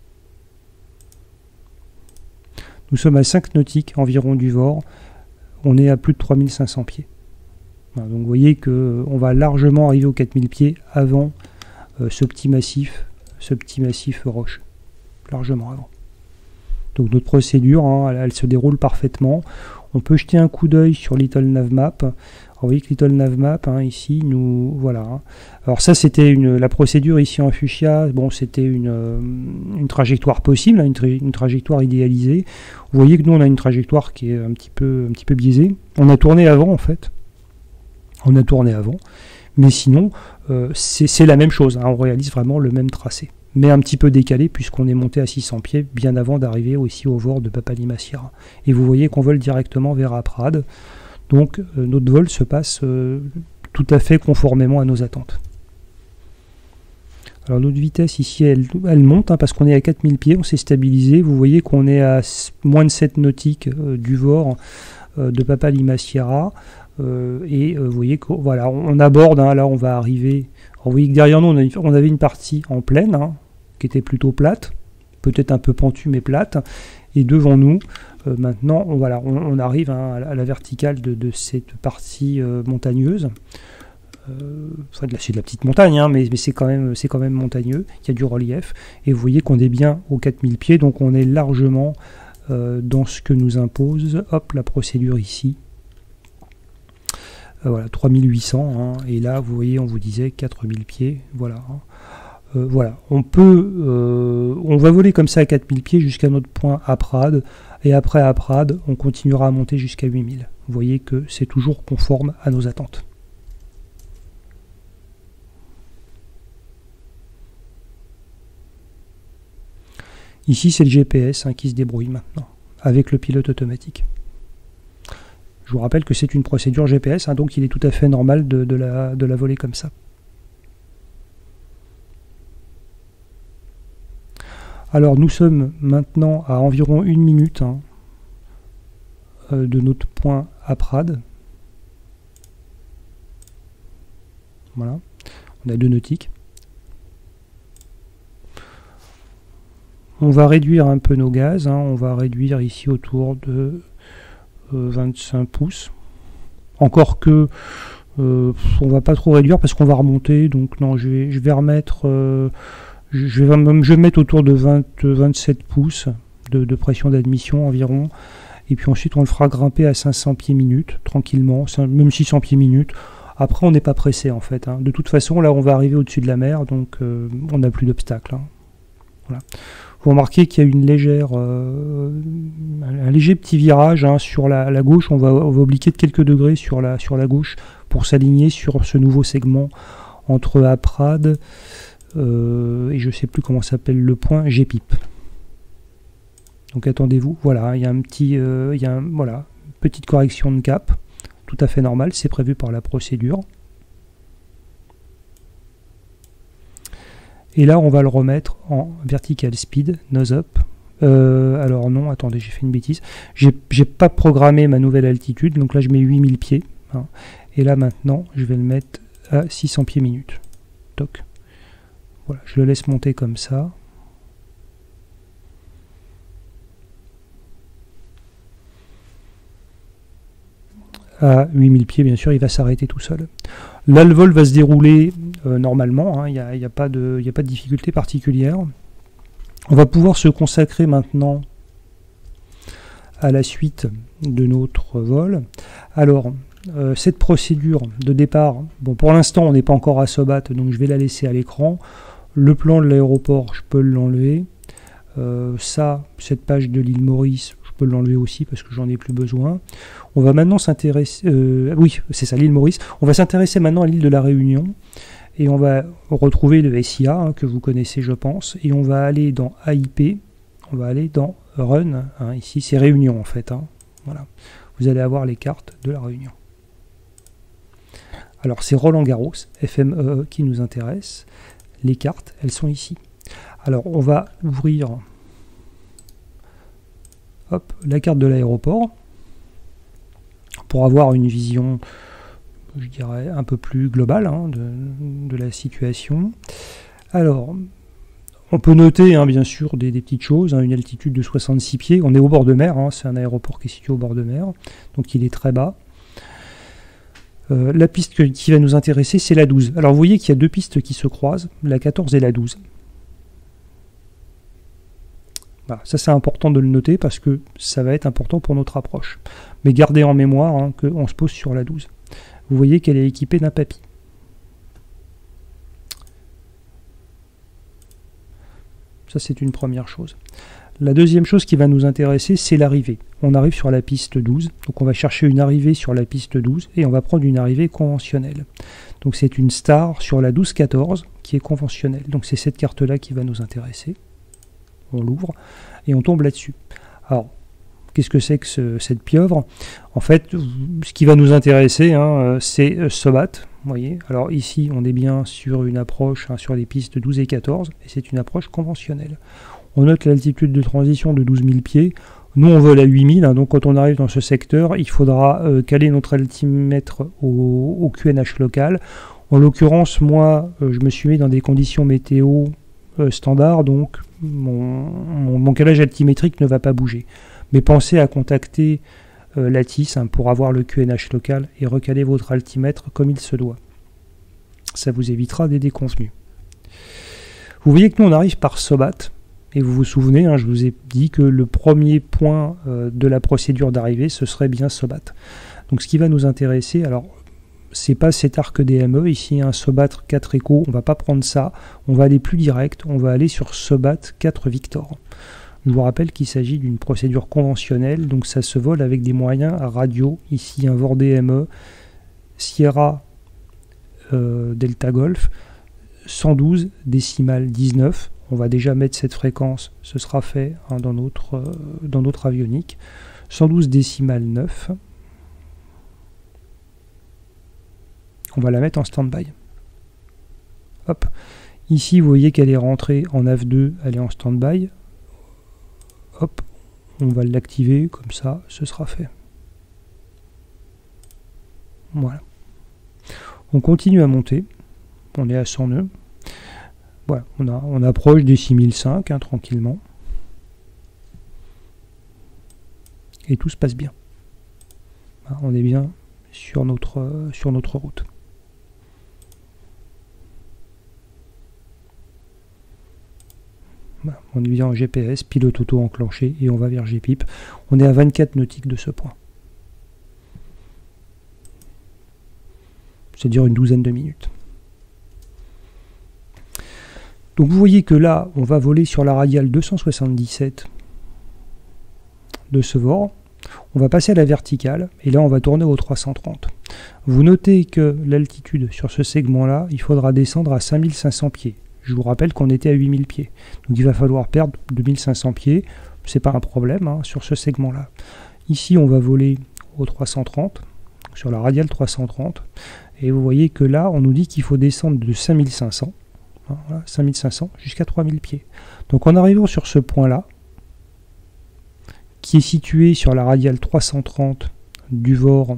Nous sommes à 5 nautiques environ du VOR. On est à plus de 3500 pieds. Voilà, donc vous voyez qu'on va largement arriver aux 4000 pieds avant ce petit massif rocheux. Largement avant. Donc notre procédure, hein, elle se déroule parfaitement. On peut jeter un coup d'œil sur Little Navmap. Alors, vous voyez que Little Navmap, hein, ici, nous voilà. Hein. Alors ça, c'était la procédure ici en fuchsia. Bon, c'était une trajectoire possible, hein, une trajectoire idéalisée. Vous voyez que nous, on a une trajectoire qui est un petit peu biaisée. On a tourné avant, en fait. On a tourné avant. Mais sinon, c'est la même chose. Hein, on réalise vraiment le même tracé. Mais un petit peu décalé puisqu'on est monté à 600 pieds bien avant d'arriver aussi au VOR de Papalimassyra. Et vous voyez qu'on vole directement vers Aprad. Donc notre vol se passe tout à fait conformément à nos attentes. Alors notre vitesse ici, elle monte hein, parce qu'on est à 4000 pieds, on s'est stabilisé. Vous voyez qu'on est à moins de 7 nautiques du VOR de Papalimassyra. Et vous voyez que voilà, on aborde, hein, là on va arriver. Alors, vous voyez que derrière nous, on avait une partie en plaine, hein, qui était plutôt plate. peut-être un peu pentue mais plate. Et devant nous, maintenant, on arrive à la verticale de cette partie montagneuse. C'est de la petite montagne, hein, mais c'est quand même montagneux. Il y a du relief. Et vous voyez qu'on est bien aux 4000 pieds, donc on est largement dans ce que nous impose la procédure ici. Voilà, 3800, hein, et là vous voyez on vous disait 4000 pieds, voilà. Voilà, on va voler comme ça à 4000 pieds jusqu'à notre point à Prades, et après à Prades on continuera à monter jusqu'à 8000. Vous voyez que c'est toujours conforme à nos attentes. Ici c'est le GPS qui se débrouille maintenant, avec le pilote automatique. Je vous rappelle que c'est une procédure GPS, donc il est tout à fait normal de la voler comme ça. Alors nous sommes maintenant à environ 1 minute de notre point à Prades. Voilà, on a 2 nautiques. On va réduire un peu nos gaz, on va réduire ici autour de 25 pouces. Encore que on va pas trop réduire parce qu'on va remonter, donc non, je vais remettre je vais mettre autour de 27 pouces de pression d'admission environ, et puis ensuite on le fera grimper à 500 pieds minutes tranquillement, même 600 pieds minutes. Après on n'est pas pressé en fait, de toute façon là on va arriver au-dessus de la mer, donc on n'a plus d'obstacle. Voilà. Vous remarquez qu'il y a une un léger petit virage sur la gauche. On va obliquer de quelques degrés sur la gauche pour s'aligner sur ce nouveau segment entre Prades et je ne sais plus comment s'appelle le point, Gépip. Donc attendez-vous, voilà, il y a voilà, petite correction de cap, tout à fait normal, c'est prévu par la procédure. Et là, on va le remettre en vertical speed, nose up. Alors non, attendez, j'ai fait une bêtise. J'ai pas programmé ma nouvelle altitude, donc là je mets 8000 pieds. Et là maintenant, je vais le mettre à 600 pieds minutes. Toc. Voilà, je le laisse monter comme ça. À 8000 pieds, bien sûr, il va s'arrêter tout seul. Là, le vol va se dérouler normalement, il n'y a pas de difficulté particulière. On va pouvoir se consacrer maintenant à la suite de notre vol. Alors, cette procédure de départ, bon, pour l'instant, on n'est pas encore à Sobat, donc je vais la laisser à l'écran. Le plan de l'aéroport, je peux l'enlever. Cette page de l'île Maurice, je peux l'enlever aussi parce que j'en ai plus besoin. On va maintenant s'intéresser, oui, c'est ça, l'île Maurice. On va s'intéresser maintenant à l'île de la Réunion et on va retrouver le SIA que vous connaissez, je pense, et on va aller dans AIP, on va aller dans Run. Ici, c'est Réunion en fait. Voilà, vous allez avoir les cartes de la Réunion. Alors, c'est Roland-Garros, FMEE qui nous intéresse. Les cartes, elles sont ici. Alors, on va ouvrir la carte de l'aéroport pour avoir une vision, je dirais, un peu plus globale de la situation. Alors, on peut noter, bien sûr, des petites choses, une altitude de 66 pieds. On est au bord de mer, c'est un aéroport qui est situé au bord de mer, donc il est très bas. La piste qui va nous intéresser, c'est la 12. Alors, vous voyez qu'il y a 2 pistes qui se croisent, la 14 et la 12. Voilà, ça c'est important de le noter parce que ça va être important pour notre approche. Mais gardez en mémoire qu'on se pose sur la 12. Vous voyez qu'elle est équipée d'un papy. Ça c'est une première chose. La deuxième chose qui va nous intéresser, c'est l'arrivée. On arrive sur la piste 12, donc on va chercher une arrivée sur la piste 12 et on va prendre une arrivée conventionnelle. Donc c'est une star sur la 12-14 qui est conventionnelle. Donc c'est cette carte-là qui va nous intéresser. On l'ouvre et on tombe là-dessus. Alors, qu'est-ce que c'est que cette pieuvre? En fait, ce qui va nous intéresser, c'est Sobat. Vous voyez, alors ici, on est bien sur une approche sur les pistes 12 et 14, et c'est une approche conventionnelle. On note l'altitude de transition de 12 000 pieds. Nous, on vole à 8000, donc quand on arrive dans ce secteur, il faudra caler notre altimètre au QNH local. En l'occurrence, moi, je me suis mis dans des conditions météo standard, donc mon calage altimétrique ne va pas bouger. Mais pensez à contacter Lattice pour avoir le QNH local et recaler votre altimètre comme il se doit. Ça vous évitera des déconvenus. Vous voyez que nous on arrive par Sobat, et vous vous souvenez, je vous ai dit que le premier point de la procédure d'arrivée, ce serait bien Sobat. Donc ce qui va nous intéresser, alors c'est pas cet arc DME, ici un Sobat 4 écho, on va pas prendre ça, on va aller plus direct, on va aller sur Sobat 4 Victor. Je vous rappelle qu'il s'agit d'une procédure conventionnelle, donc ça se vole avec des moyens radio, ici un VOR DME, Sierra Delta Golf, 112 décimales 19, on va déjà mettre cette fréquence, ce sera fait dans notre avionique, 112 décimales 9, on va la mettre en stand-by. Hop. Ici, vous voyez qu'elle est rentrée en AV2, elle est en stand-by. Hop, on va l'activer, comme ça, ce sera fait. Voilà. On continue à monter. On est à 100 nœuds. Voilà, on approche des 6005, tranquillement. Et tout se passe bien. On est bien sur notre route. Voilà, on est bien en GPS, pilote auto enclenché et on va vers GPIP. On est à 24 nautiques de ce point. C'est-à-dire une douzaine de minutes. Donc vous voyez que là, on va voler sur la radiale 277 de ce VOR. On va passer à la verticale et là on va tourner au 330. Vous notez que l'altitude sur ce segment-là, il faudra descendre à 5500 pieds. Je vous rappelle qu'on était à 8000 pieds. Donc il va falloir perdre 2500 pieds. C'est pas un problème sur ce segment-là. Ici, on va voler au 330, sur la radiale 330. Et vous voyez que là, on nous dit qu'il faut descendre de 5500, 5500 jusqu'à 3000 pieds. Donc en arrivant sur ce point-là, qui est situé sur la radiale 330 du VOR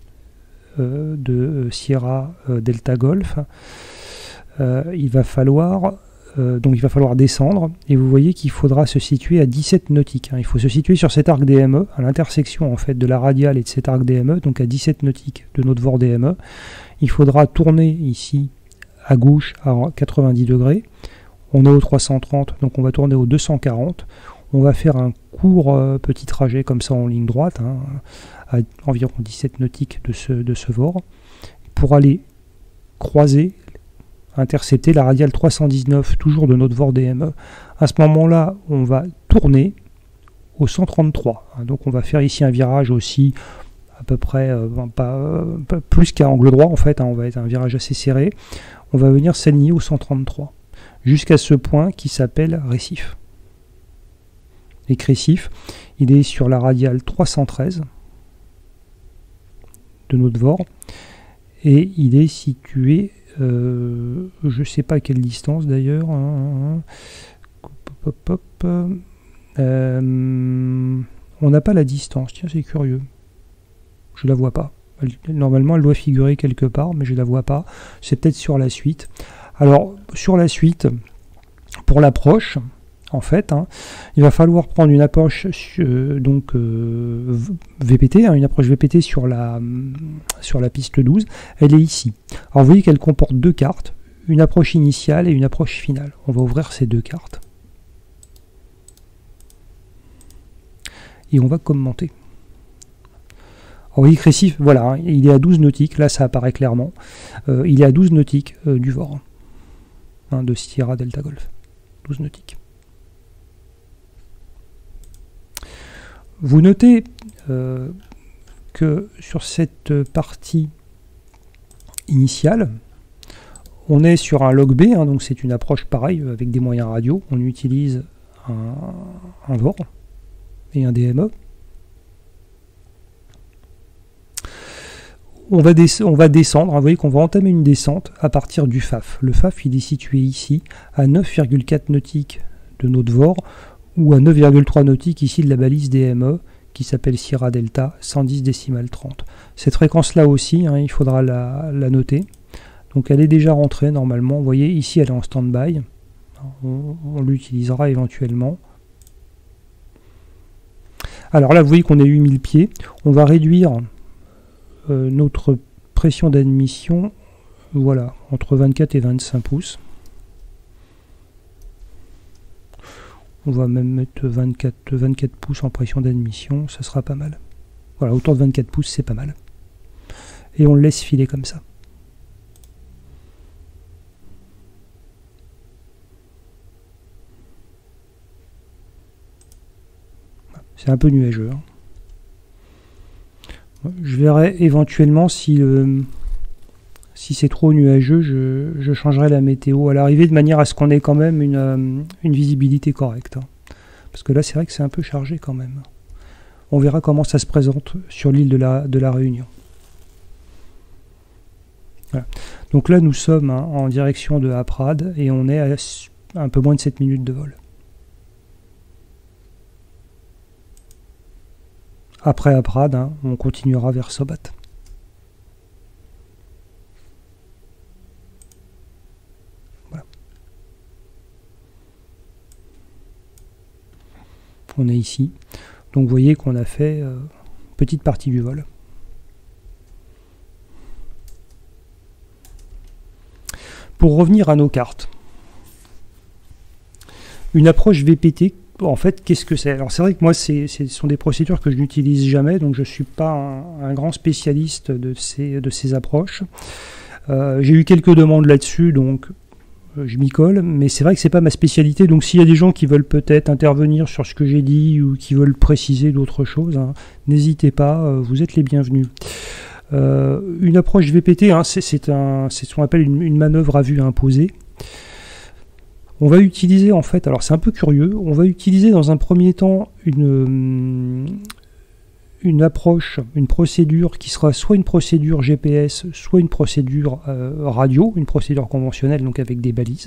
de Sierra Delta Golf, il va falloir descendre et vous voyez qu'il faudra se situer à 17 nautiques. Il faut se situer sur cet arc DME, à l'intersection en fait de la radiale et de cet arc DME, donc à 17 nautiques de notre VOR DME. Il faudra tourner ici à gauche à 90 degrés. On est au 330, donc on va tourner au 240. On va faire un court petit trajet comme ça en ligne droite, à environ 17 nautiques de ce VOR, pour aller croiser, intercepter la radiale 319, toujours de notre VOR DME. À ce moment-là, on va tourner au 133. Donc on va faire ici un virage aussi à peu près, plus qu'à angle droit en fait, on va être un virage assez serré. On va venir s'aligner au 133, jusqu'à ce point qui s'appelle récif. Et récif, il est sur la radiale 313 de notre VOR, et il est situé... je ne sais pas à quelle distance d'ailleurs. On n'a pas la distance. Tiens, c'est curieux. Je la vois pas. Normalement, elle doit figurer quelque part, mais je la vois pas. C'est peut-être sur la suite. Alors, sur la suite, pour l'approche, en fait, il va falloir prendre une approche VPT, une approche VPT sur la piste 12. Elle est ici. Alors vous voyez qu'elle comporte deux cartes, une approche initiale et une approche finale. On va ouvrir ces deux cartes. Et on va commenter. Alors, vous voyez que récif, voilà, il est à 12 nautiques, là ça apparaît clairement. Il est à 12 nautiques du VOR, de Sierra Delta Golf. 12 nautiques. Vous notez que sur cette partie initiale, on est sur un log B, donc c'est une approche pareille avec des moyens radio. On utilise un VOR et un DME. On va descendre, vous voyez qu'on va entamer une descente à partir du FAF. Le FAF, il est situé ici à 9,4 nautiques de notre VOR, ou à 9,3 nautiques ici de la balise DME qui s'appelle Sierra Delta 110 décimales 30. Cette fréquence là aussi, il faudra la noter. Donc elle est déjà rentrée normalement. Vous voyez ici elle est en stand-by. On l'utilisera éventuellement. Alors là, vous voyez qu'on a 8000 pieds. On va réduire notre pression d'admission, voilà, entre 24 et 25 pouces. On va même mettre 24 pouces en pression d'admission, ça sera pas mal. Voilà, autour de 24 pouces, c'est pas mal. Et on le laisse filer comme ça. C'est un peu nuageux. Je verrai éventuellement si c'est trop nuageux, je changerai la météo à l'arrivée de manière à ce qu'on ait quand même une visibilité correcte. Parce que là, c'est vrai que c'est un peu chargé quand même. On verra comment ça se présente sur l'île de la Réunion. Voilà. Donc là, nous sommes en direction de Aprad et on est à un peu moins de 7 minutes de vol. Après Aprad, on continuera vers Sobat. Voilà. On est ici. Donc vous voyez qu'on a fait une petite partie du vol. Pour revenir à nos cartes, une approche VPT, en fait, qu'est-ce que c'est? Alors c'est vrai que moi, ce sont des procédures que je n'utilise jamais, donc je ne suis pas un grand spécialiste de ces approches. J'ai eu quelques demandes là-dessus, donc je m'y colle, mais c'est vrai que c'est pas ma spécialité, donc s'il y a des gens qui veulent peut-être intervenir sur ce que j'ai dit ou qui veulent préciser d'autres choses, n'hésitez pas, vous êtes les bienvenus. Une approche VPT, c'est ce qu'on appelle une manœuvre à vue imposée. On va utiliser en fait, alors c'est un peu curieux, on va utiliser dans un premier temps une approche, une procédure qui sera soit une procédure GPS, soit une procédure radio, une procédure conventionnelle, donc avec des balises,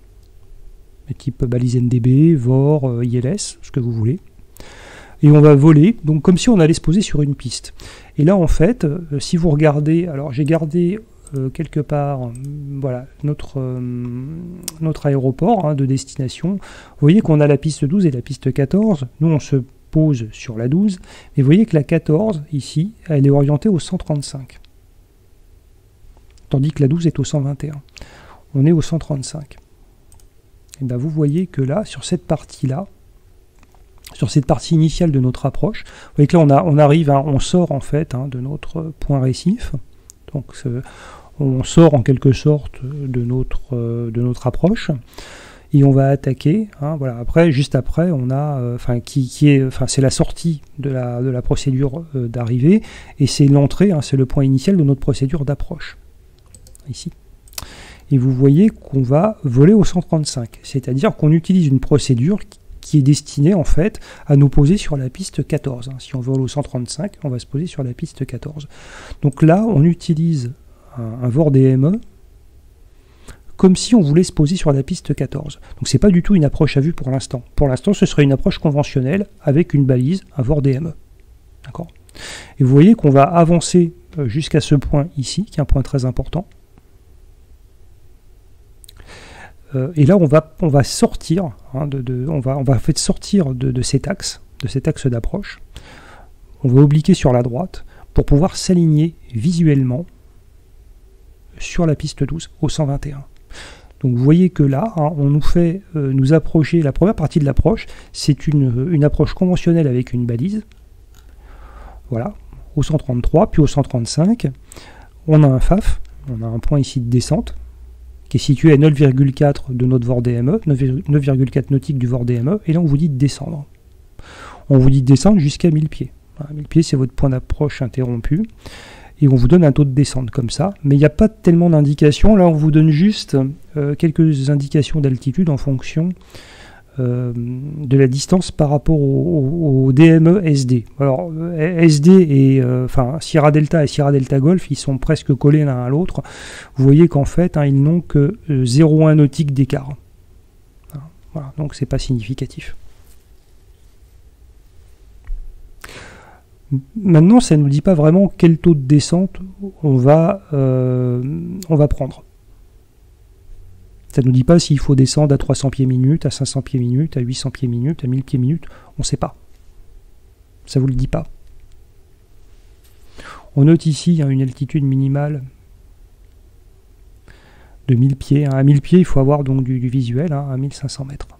type balise NDB, VOR, ILS, ce que vous voulez. Et on va voler, donc comme si on allait se poser sur une piste. Et là en fait, si vous regardez, alors j'ai gardé quelque part, voilà, notre aéroport de destination. Vous voyez qu'on a la piste 12 et la piste 14. Nous, on se pose sur la 12. Mais vous voyez que la 14, ici, elle est orientée au 135. Tandis que la 12 est au 121. On est au 135. Et bien, vous voyez que là, sur cette partie-là, sur cette partie initiale de notre approche, vous voyez que là, on arrive, on sort en fait de notre point récif. Donc, on sort en quelque sorte de notre approche et on va attaquer. Voilà. Après, juste après, on a, c'est la sortie de la procédure d'arrivée et c'est l'entrée, c'est le point initial de notre procédure d'approche. Ici. Et vous voyez qu'on va voler au 135, c'est-à-dire qu'on utilise une procédure qui est destinée en fait à nous poser sur la piste 14. Si on vole au 135, on va se poser sur la piste 14. Donc là, on utilise un VOR DME comme si on voulait se poser sur la piste 14. Donc c'est pas du tout une approche à vue pour l'instant. Pour l'instant, ce serait une approche conventionnelle avec une balise, un VOR DME. D'accord ? Et vous voyez qu'on va avancer jusqu'à ce point ici, qui est un point très important. Et là, on va sortir, on va sortir de cet axe d'approche. On va obliquer sur la droite pour pouvoir s'aligner visuellement sur la piste 12 au 121. Donc vous voyez que là, on nous fait nous approcher, la première partie de l'approche, c'est une approche conventionnelle avec une balise. Voilà, au 133, puis au 135. On a un FAF, on a un point ici de descente, qui est situé à 9,4 de notre VOR DME, 9,4 nautique du VOR DME, et là on vous dit de descendre. On vous dit de descendre jusqu'à 1000 pieds. 1000 pieds, c'est votre point d'approche interrompu. Et on vous donne un taux de descente comme ça. Mais il n'y a pas tellement d'indications. Là, on vous donne juste quelques indications d'altitude en fonction de la distance par rapport au DME SD. Alors, SD et Sierra Delta et Sierra Delta Golf, ils sont presque collés l'un à l'autre. Vous voyez qu'en fait, ils n'ont que 0,1 nautique d'écart. Voilà, donc c'est pas significatif. Maintenant, ça ne nous dit pas vraiment quel taux de descente on va prendre. Ça ne nous dit pas s'il faut descendre à 300 pieds minute, à 500 pieds minute, à 800 pieds minute, à 1000 pieds minute. On ne sait pas. Ça ne vous le dit pas. On note ici une altitude minimale de 1000 pieds. À 1000 pieds, il faut avoir donc du visuel, à 1500 mètres.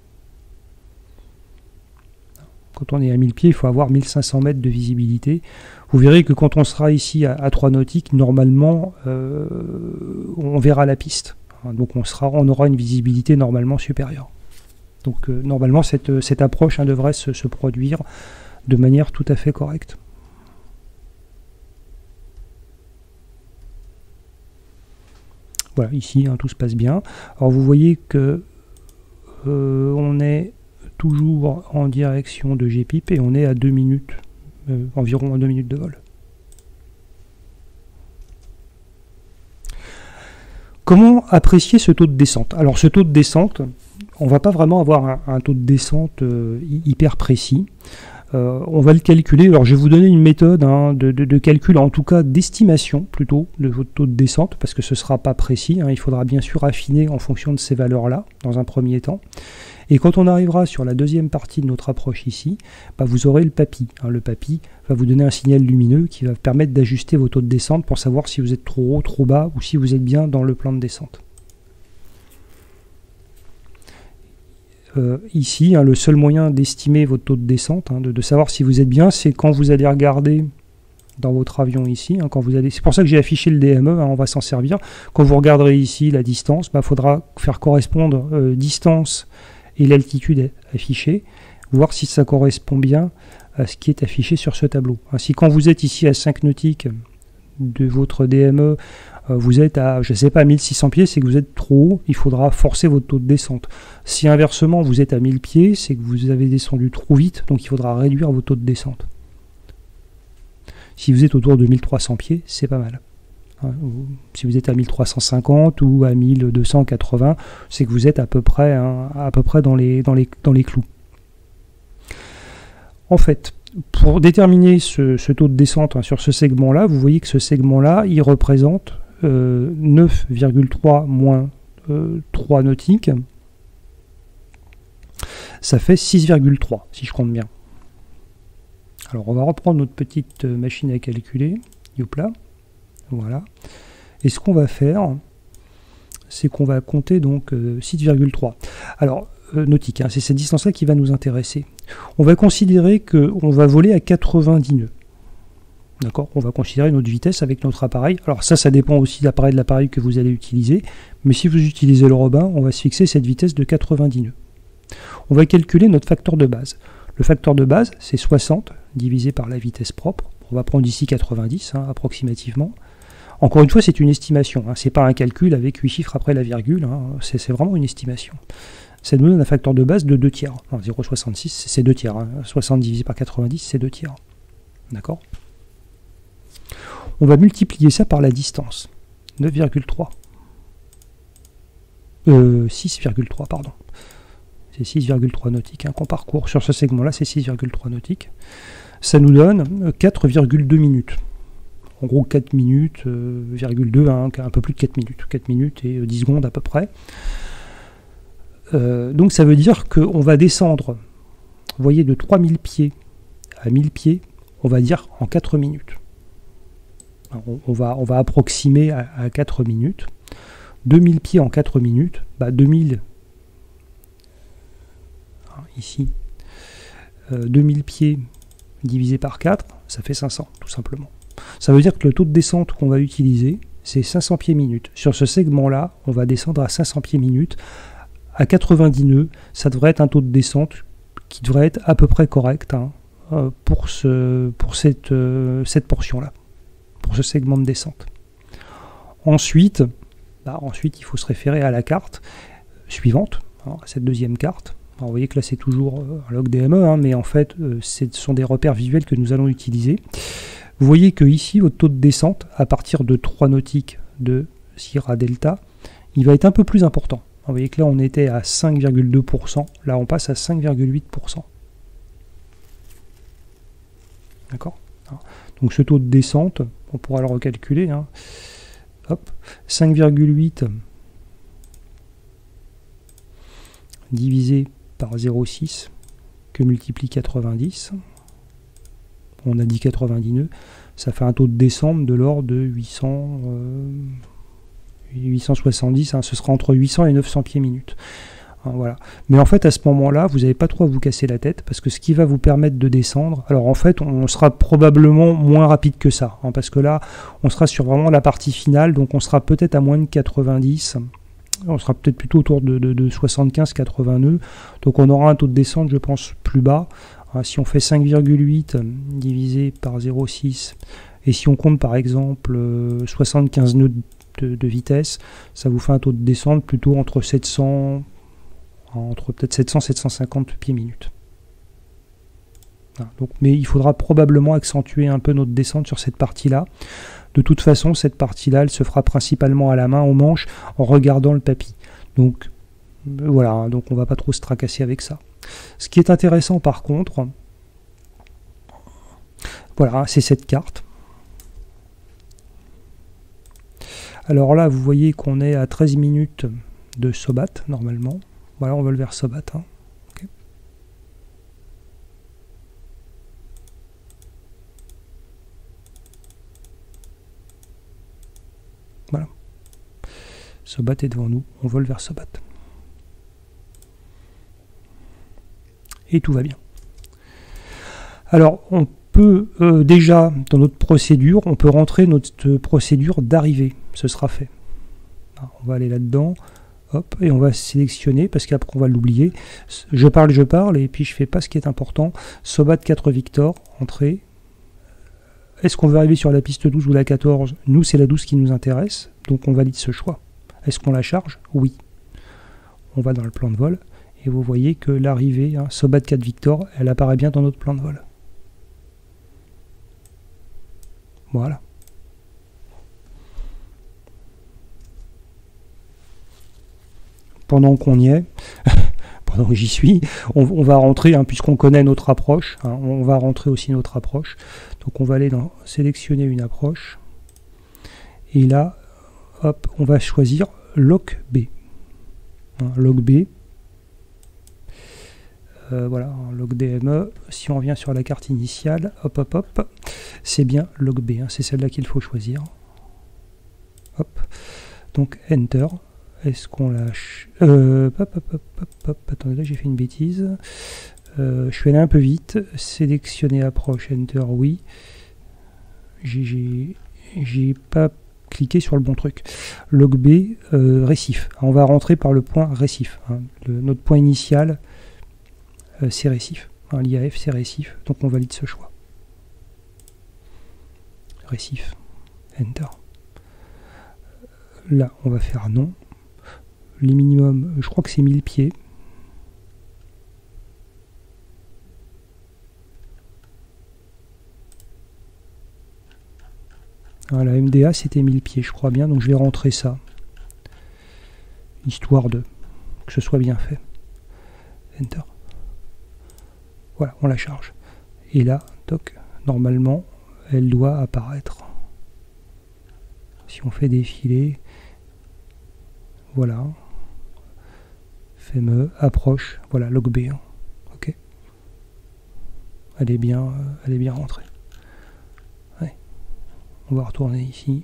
Quand on est à 1000 pieds, il faut avoir 1500 mètres de visibilité. Vous verrez que quand on sera ici à 3 nautiques, normalement, on verra la piste. Donc on aura une visibilité normalement supérieure. Donc normalement, cette approche devrait se produire de manière tout à fait correcte. Voilà, ici, tout se passe bien. Alors vous voyez que on est toujours en direction de GPIP et on est à 2 minutes, environ à 2 minutes de vol. Comment apprécier ce taux de descente? Alors ce taux de descente, on ne va pas vraiment avoir un taux de descente hyper précis. On va le calculer. Alors je vais vous donner une méthode de calcul, en tout cas d'estimation plutôt, de votre taux de descente, parce que ce ne sera pas précis. Il faudra bien sûr affiner en fonction de ces valeurs-là, dans un premier temps. Et quand on arrivera sur la deuxième partie de notre approche ici, vous aurez le PAPI. Le PAPI va vous donner un signal lumineux qui va permettre d'ajuster vos taux de descente pour savoir si vous êtes trop haut, trop bas, ou si vous êtes bien dans le plan de descente. Ici, le seul moyen d'estimer votre taux de descente, de savoir si vous êtes bien, c'est quand vous allez regarder dans votre avion ici. C'est pour ça que j'ai affiché le DME, on va s'en servir. Quand vous regarderez ici la distance, faudra faire correspondre distance et l'altitude affichée, voir si ça correspond bien à ce qui est affiché sur ce tableau. Si quand vous êtes ici à 5 nautiques de votre DME, vous êtes à, je sais pas, 1600 pieds, c'est que vous êtes trop haut, il faudra forcer votre taux de descente. Si inversement vous êtes à 1000 pieds, c'est que vous avez descendu trop vite, donc il faudra réduire vos taux de descente. Si vous êtes autour de 1300 pieds, c'est pas mal. Si vous êtes à 1350 ou à 1280, c'est que vous êtes à peu près dans les clous. En fait, pour déterminer ce taux de descente sur ce segment-là, vous voyez que ce segment-là, il représente 9,3 moins 3 nautiques. Ça fait 6,3 si je compte bien. Alors on va reprendre notre petite machine à calculer. Youpla. Voilà. Et ce qu'on va faire, c'est qu'on va compter donc 6,3. Alors, nautique, c'est cette distance-là qui va nous intéresser. On va considérer qu'on va voler à 90 nœuds. D'accord? On va considérer notre vitesse avec notre appareil. Alors ça dépend aussi de l'appareil que vous allez utiliser. Mais si vous utilisez le Robin, on va se fixer cette vitesse de 90 nœuds. On va calculer notre facteur de base. Le facteur de base, c'est 60 divisé par la vitesse propre. On va prendre ici 90, approximativement. Encore une fois, c'est une estimation. Ce n'est pas un calcul avec 8 chiffres après la virgule. C'est vraiment une estimation. Ça nous donne un facteur de base de 2 tiers. 0,66, c'est 2 tiers. 60 divisé par 90, c'est 2 tiers. D'accord? On va multiplier ça par la distance. 9,3. 6,3, pardon. C'est 6,3 nautiques qu'on parcourt. Sur ce segment-là, c'est 6,3 nautiques. Ça nous donne 4,2 minutes. En gros, 4 minutes, 2, un peu plus de 4 minutes. 4 minutes et 10 secondes à peu près. Donc ça veut dire qu'on va descendre, vous voyez, de 3000 pieds à 1000 pieds, on va dire en 4 minutes. On va approximer à 4 minutes. 2000 pieds en 4 minutes, 2000, ici, 2000 pieds divisé par 4, ça fait 500, tout simplement. Ça veut dire que le taux de descente qu'on va utiliser, c'est 500 pieds minute. Sur ce segment-là, on va descendre à 500 pieds minute. À 90 nœuds, ça devrait être un taux de descente qui devrait être à peu près correct pour cette portion-là, pour ce segment de descente. Ensuite, il faut se référer à la carte suivante, à cette deuxième carte. Alors, vous voyez que là, c'est toujours un log DME, mais en fait, ce sont des repères visuels que nous allons utiliser. Vous voyez que ici, votre taux de descente, à partir de 3 nautiques de Sierra Delta, il va être un peu plus important. Vous voyez que là, on était à 5,2%. Là, on passe à 5,8%. D'accord? Donc, ce taux de descente, on pourra le recalculer. Hop, 5,8 divisé par 0,6 que multiplie 90. On a dit 90 nœuds. Ça fait un taux de descente de l'ordre de 870. Hein, ce sera entre 800 et 900 pieds minutes. Hein, voilà. Mais en fait, à ce moment-là, vous n'avez pas trop à vous casser la tête, parce que ce qui va vous permettre de descendre, alors en fait, on sera probablement moins rapide que ça, hein, parce que là, on sera sur vraiment la partie finale, donc on sera peut-être à moins de 90. On sera peut-être plutôt autour de 75-80 nœuds. Donc on aura un taux de descente, je pense, plus bas. Si on fait 5,8 divisé par 0,6, et si on compte par exemple 75 nœuds de vitesse, ça vous fait un taux de descente plutôt entre 700, entre peut-être 700 750 pieds minutes. Donc, mais il faudra probablement accentuer un peu notre descente sur cette partie-là. De toute façon, cette partie-là, elle se fera principalement à la main, au manche, en regardant le tapis. Donc voilà, donc on va pas trop se tracasser avec ça. Ce qui est intéressant par contre, voilà, c'est cette carte. Alors là, vous voyez qu'on est à 13 minutes de Sobat, normalement. Voilà, on vole vers Sobat. Hein. Okay. Voilà. Sobat est devant nous, on vole vers Sobat. Et tout va bien. Alors, on peut déjà, dans notre procédure, on peut rentrer notre procédure d'arrivée. Ce sera fait. Alors, on va aller là-dedans, hop, et on va sélectionner, parce qu'après on va l'oublier. Je parle, et puis je fais pas ce qui est important. Sobat 4 Victor, entrée. Est-ce qu'on veut arriver sur la piste 12 ou la 14? Nous, c'est la 12 qui nous intéresse, donc on valide ce choix. Est-ce qu'on la charge? Oui. On va dans le plan de vol. Et vous voyez que l'arrivée, hein, Sobat 4 Victor, elle apparaît bien dans notre plan de vol. Voilà. Pendant qu'on y est, pendant que j'y suis, on va rentrer, hein, puisqu'on connaît notre approche, hein, on va rentrer aussi notre approche. Donc on va aller dans sélectionner une approche. Et là, hop, on va choisir Lock B. Hein, Lock B. Voilà, log DME, si on revient sur la carte initiale, hop, hop, hop, c'est bien log B, hein, c'est celle-là qu'il faut choisir. Hop, donc Enter, est-ce qu'on lâche attendez, là j'ai fait une bêtise, je suis allé un peu vite, sélectionner approche, Enter, oui, j'ai pas cliqué sur le bon truc. Log B, récif, on va rentrer par le point récif, hein, notre point initial, c'est récif. Hein, l'IAF, c'est récif. Donc on valide ce choix. Récif. Enter. Là, on va faire non. Les minimums, je crois que c'est 1000 pieds. Voilà, la MDA, c'était 1000 pieds, je crois bien. Donc je vais rentrer ça. Histoire de que ce soit bien fait. Enter. Voilà, on la charge. Et là, toc, normalement, elle doit apparaître. Si on fait défiler, voilà. FME, approche, voilà, log B. Hein. Ok. Elle est bien rentrée. Ouais. On va retourner ici.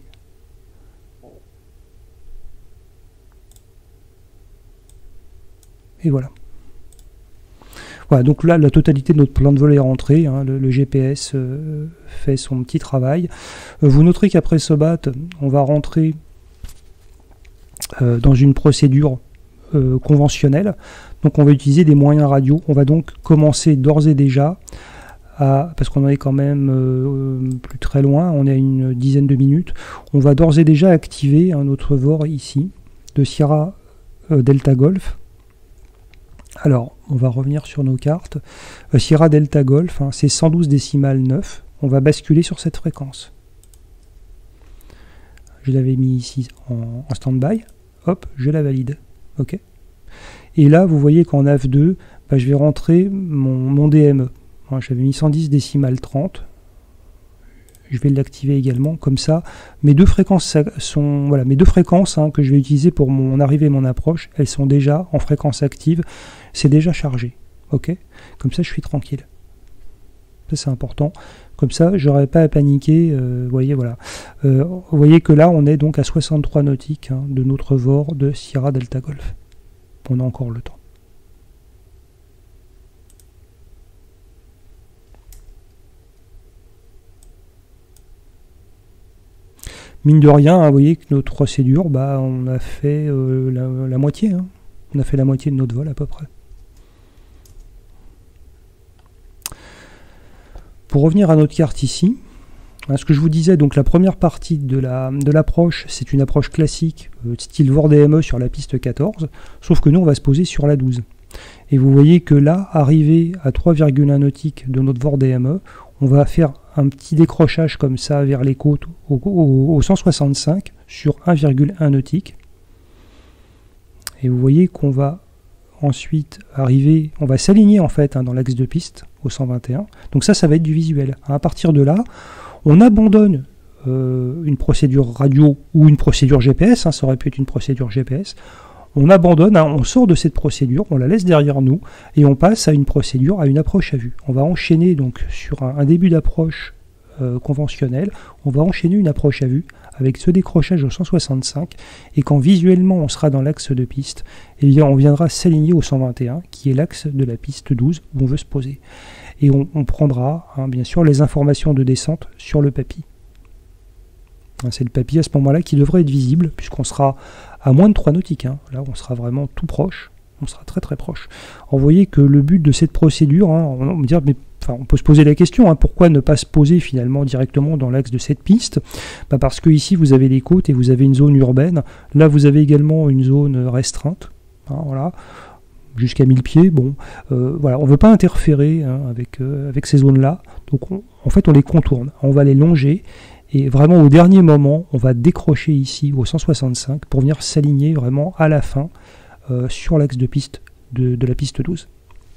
Et voilà. Voilà, donc là, la totalité de notre plan de vol est rentrée. Hein, le GPS fait son petit travail. Vous noterez qu'après Sobat, on va rentrer dans une procédure conventionnelle. Donc on va utiliser des moyens radio. On va donc commencer d'ores et déjà, parce qu'on en est quand même plus très loin, on est à une dizaine de minutes, on va d'ores et déjà activer notre VOR ici, de Sierra Delta Golf. Alors, on va revenir sur nos cartes. Sierra Delta Golf, hein, c'est 112 décimales 9. On va basculer sur cette fréquence. Je l'avais mis ici en stand-by. Hop, je la valide. OK. Et là, vous voyez qu'en AF2, bah, je vais rentrer mon DME. Hein, j'avais mis 110 décimales 30. je vais l'activer également, comme ça. Mes deux fréquences sont, voilà, mes deux fréquences que je vais utiliser pour mon arrivée et mon approche, elles sont déjà en fréquence active, c'est déjà chargé. Ok, comme ça je suis tranquille. Ça c'est important. Comme ça, j'aurais pas à paniquer. Vous voyez, voilà. Vous voyez que là, on est donc à 63 nautiques de notre VOR de Sierra Delta Golf. On a encore le temps. Mine de rien, vous voyez que notre procédure, on a fait la moitié. On a fait la moitié de notre vol à peu près. Pour revenir à notre carte ici, ce que je vous disais, donc la première partie de l'approche, c'est une approche classique, style VOR DME sur la piste 14, sauf que nous, on va se poser sur la 12. Et vous voyez que là, arrivé à 3,1 nautiques de notre VOR DME, on va faire un petit décrochage comme ça vers les côtes au 165 sur 1,1 nautique. Et vous voyez qu'on va ensuite arriver, on va s'aligner en fait dans l'axe de piste au 121. Donc ça va être du visuel. À partir de là, on abandonne une procédure radio ou une procédure GPS, ça aurait pu être une procédure GPS. On abandonne, on sort de cette procédure, on la laisse derrière nous et on passe à une procédure, à une approche à vue. On va enchaîner donc sur un début d'approche conventionnelle, on va enchaîner une approche à vue avec ce décrochage au 165 et quand visuellement on sera dans l'axe de piste, eh bien on viendra s'aligner au 121 qui est l'axe de la piste 12 où on veut se poser. Et on prendra bien sûr les informations de descente sur le papy. C'est le papy à ce moment-là qui devrait être visible puisqu'on sera à moins de 3 nautiques. Là on sera vraiment tout proche, on sera très très proche. Alors, vous voyez que le but de cette procédure, on va me dire, mais on peut se poser la question, pourquoi ne pas se poser finalement directement dans l'axe de cette piste? Parce que ici vous avez les côtes et vous avez une zone urbaine. Là vous avez également une zone restreinte. Voilà. Jusqu'à 1000 pieds, voilà, on ne veut pas interférer avec ces zones-là, donc en fait on les contourne, on va les longer, et vraiment au dernier moment, on va décrocher ici au 165 pour venir s'aligner vraiment à la fin sur l'axe de piste de la piste 12.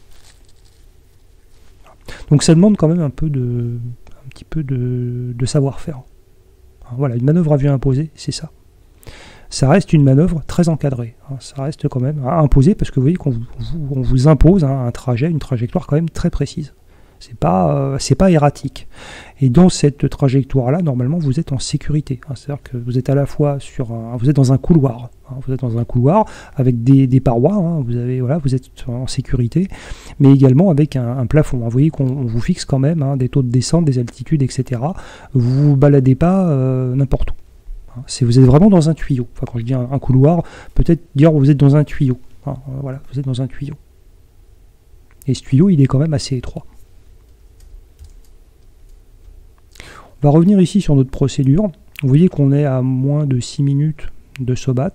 Donc ça demande quand même un petit peu de savoir-faire. Voilà, une manœuvre à vue imposée, c'est ça. Ça reste une manœuvre très encadrée. Ça reste quand même imposé parce que vous voyez qu'on vous impose un trajet, une trajectoire quand même très précise. C'est pas erratique. Et dans cette trajectoire-là, normalement, vous êtes en sécurité. C'est-à-dire que vous êtes à la fois vous êtes dans un couloir. Vous êtes dans un couloir avec des parois. Vous êtes en sécurité, mais également avec un plafond. Vous voyez qu'on vous fixe quand même des taux de descente, des altitudes, etc. Vous vous baladez pas n'importe où. Vous êtes vraiment dans un tuyau. Enfin, quand je dis un couloir, peut-être dire vous êtes dans un tuyau. Voilà, vous êtes dans un tuyau. Et ce tuyau, il est quand même assez étroit. On va revenir ici sur notre procédure. Vous voyez qu'on est à moins de 6 minutes de SOBAT.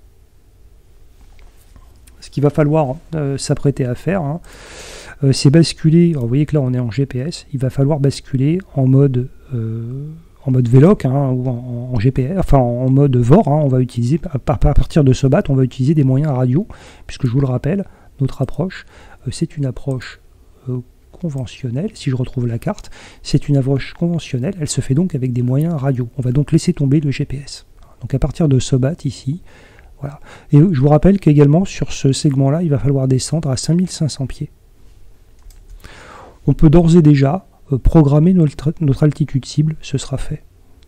Ce qu'il va falloir s'apprêter à faire, c'est basculer. Alors, vous voyez que là, on est en GPS. Il va falloir basculer en mode VLOC ou en GPS, enfin en mode VOR. On va utiliser, à partir de SOBAT, on va utiliser des moyens radio, puisque je vous le rappelle, notre approche, c'est une approche conventionnelle. Si je retrouve la carte, c'est une approche conventionnelle. Elle se fait donc avec des moyens radio. On va donc laisser tomber le GPS. Donc à partir de SOBAT ici, voilà. Et je vous rappelle qu'également sur ce segment-là, il va falloir descendre à 5500 pieds. On peut d'ores et déjà programmer notre altitude cible, ce sera fait.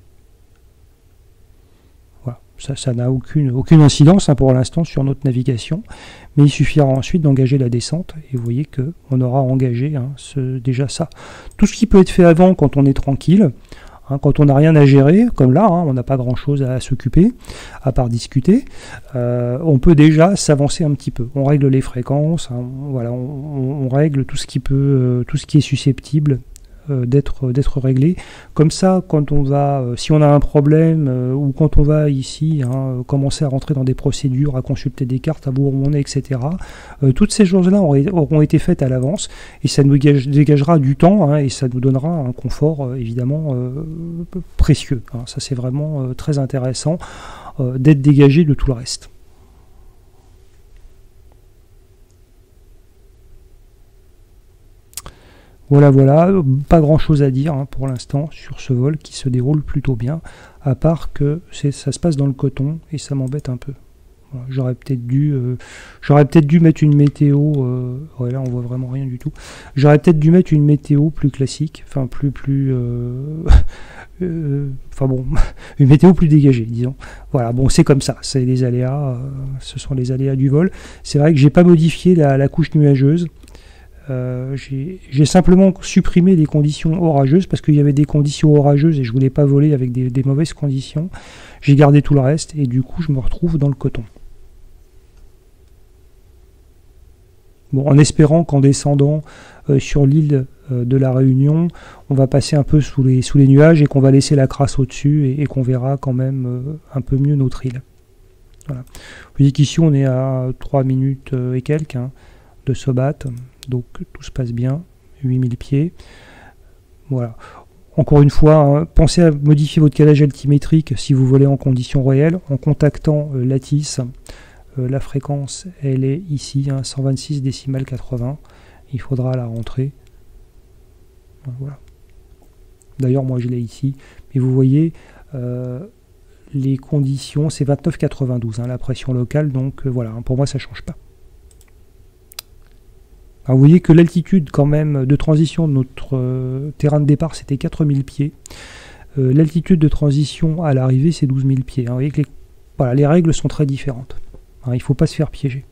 Voilà, ça n'a aucune incidence pour l'instant sur notre navigation, mais il suffira ensuite d'engager la descente, et vous voyez qu'on aura engagé déjà ça. Tout ce qui peut être fait avant quand on est tranquille, quand on n'a rien à gérer, comme là, on n'a pas grand-chose à s'occuper, à part discuter, on peut déjà s'avancer un petit peu. On règle les fréquences, voilà, on règle tout ce qui est susceptible d'être réglé. Comme ça, quand on va, si on a un problème ou quand on va ici commencer à rentrer dans des procédures, à consulter des cartes, à voir où on est, etc. Toutes ces choses-là auront été faites à l'avance et ça nous dégagera du temps et ça nous donnera un confort évidemment précieux. Ça c'est vraiment très intéressant d'être dégagé de tout le reste. Voilà, voilà, pas grand chose à dire hein, pour l'instant sur ce vol qui se déroule plutôt bien, à part que ça se passe dans le coton et ça m'embête un peu. Voilà, j'aurais peut-être dû mettre une météo, ouais là on voit vraiment rien du tout, j'aurais peut-être dû mettre une météo plus classique, enfin enfin bon, une météo plus dégagée, disons. Voilà, bon c'est comme ça, c'est les aléas, ce sont les aléas du vol. C'est vrai que j'ai pas modifié la couche nuageuse. J'ai simplement supprimé les conditions orageuses parce qu'il y avait des conditions orageuses et je voulais pas voler avec des mauvaises conditions. J'ai gardé tout le reste et du coup je me retrouve dans le coton. Bon, en espérant qu'en descendant sur l'île de la Réunion, on va passer un peu sous les nuages et qu'on va laisser la crasse au-dessus et qu'on verra quand même un peu mieux notre île. Voilà. Vous voyez qu'ici on est à 3 minutes et quelques hein, de Sobat. Donc tout se passe bien, 8000 pieds. Voilà. Encore une fois, hein, pensez à modifier votre calage altimétrique si vous volez en conditions réelles, en contactant l'ATIS. La fréquence, elle est ici, hein, 126 décimales 80. Il faudra la rentrer. Voilà. D'ailleurs, moi je l'ai ici. Mais vous voyez, les conditions, c'est 29,92, hein, la pression locale. Donc voilà, hein, pour moi ça ne change pas. Alors, vous voyez que l'altitude quand même de transition de notre terrain de départ c'était 4000 pieds. L'altitude de transition à l'arrivée c'est 12 000 pieds. Hein. Vous voyez que voilà, les règles sont très différentes. Hein, il ne faut pas se faire piéger.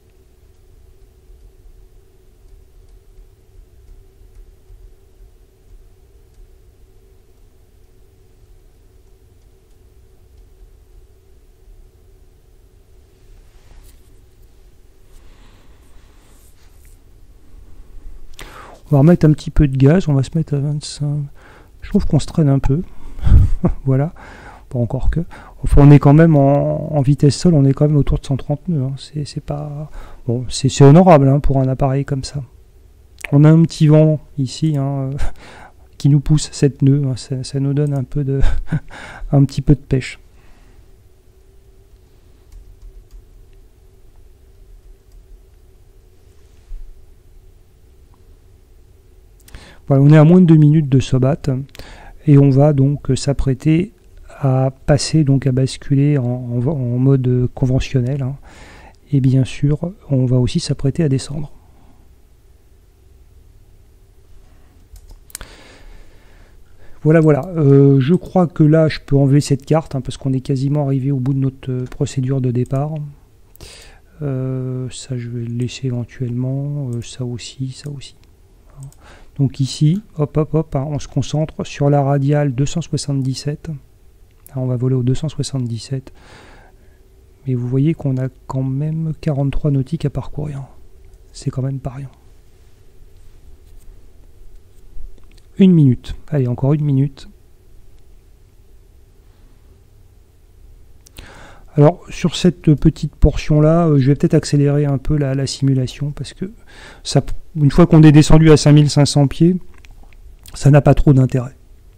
On va remettre un petit peu de gaz, on va se mettre à 25. Je trouve qu'on se traîne un peu. Voilà. Pas encore que. Enfin, on est quand même en vitesse sol, on est quand même autour de 130 nœuds. Hein. C'est pas. Bon, c'est honorable hein, pour un appareil comme ça. On a un petit vent ici hein, qui nous pousse 7 nœuds. Hein. Ça nous donne un petit peu de pêche. Voilà, on est à moins de 2 minutes de Sobat et on va donc s'apprêter à passer, donc à basculer en mode conventionnel. Hein. Et bien sûr, on va aussi s'apprêter à descendre. Voilà, voilà. Je crois que là, je peux enlever cette carte hein, parce qu'on est quasiment arrivé au bout de notre procédure de départ. Ça, je vais le laisser éventuellement. Ça aussi, ça aussi. Voilà. Donc ici, hop, hop, hop, hein, on se concentre sur la radiale 277. On va voler au 277. Mais vous voyez qu'on a quand même 43 nautiques à parcourir. C'est quand même pas rien. 1 minute. Allez, encore 1 minute. Alors, sur cette petite portion-là, je vais peut-être accélérer un peu la simulation parce que ça, une fois qu'on est descendu à 5500 pieds, ça n'a pas trop d'intérêt.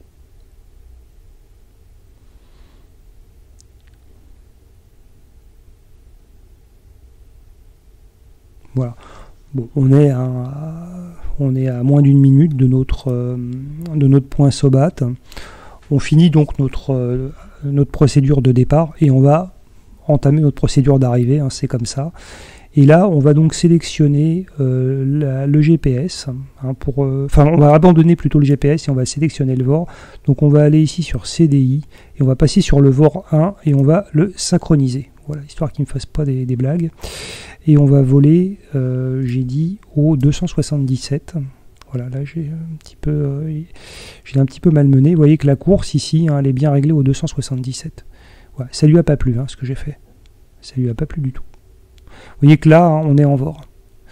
Voilà. Bon, on est à moins d'1 minute de notre point Sobat. On finit donc notre procédure de départ et on va entamer notre procédure d'arrivée, hein, c'est comme ça. Et là, on va donc sélectionner le GPS. Hein, on va abandonner plutôt le GPS et on va sélectionner le VOR. Donc on va aller ici sur CDI et on va passer sur le VOR 1 et on va le synchroniser. Voilà, histoire qu'il ne me fasse pas des blagues. Et on va voler, j'ai dit, au 277. Voilà, là j'ai un petit peu malmené. Vous voyez que la course ici, hein, elle est bien réglée au 277. Voilà, ça lui a pas plu, hein, ce que j'ai fait. Ça lui a pas plu du tout. Vous voyez que là, hein, on est en VOR.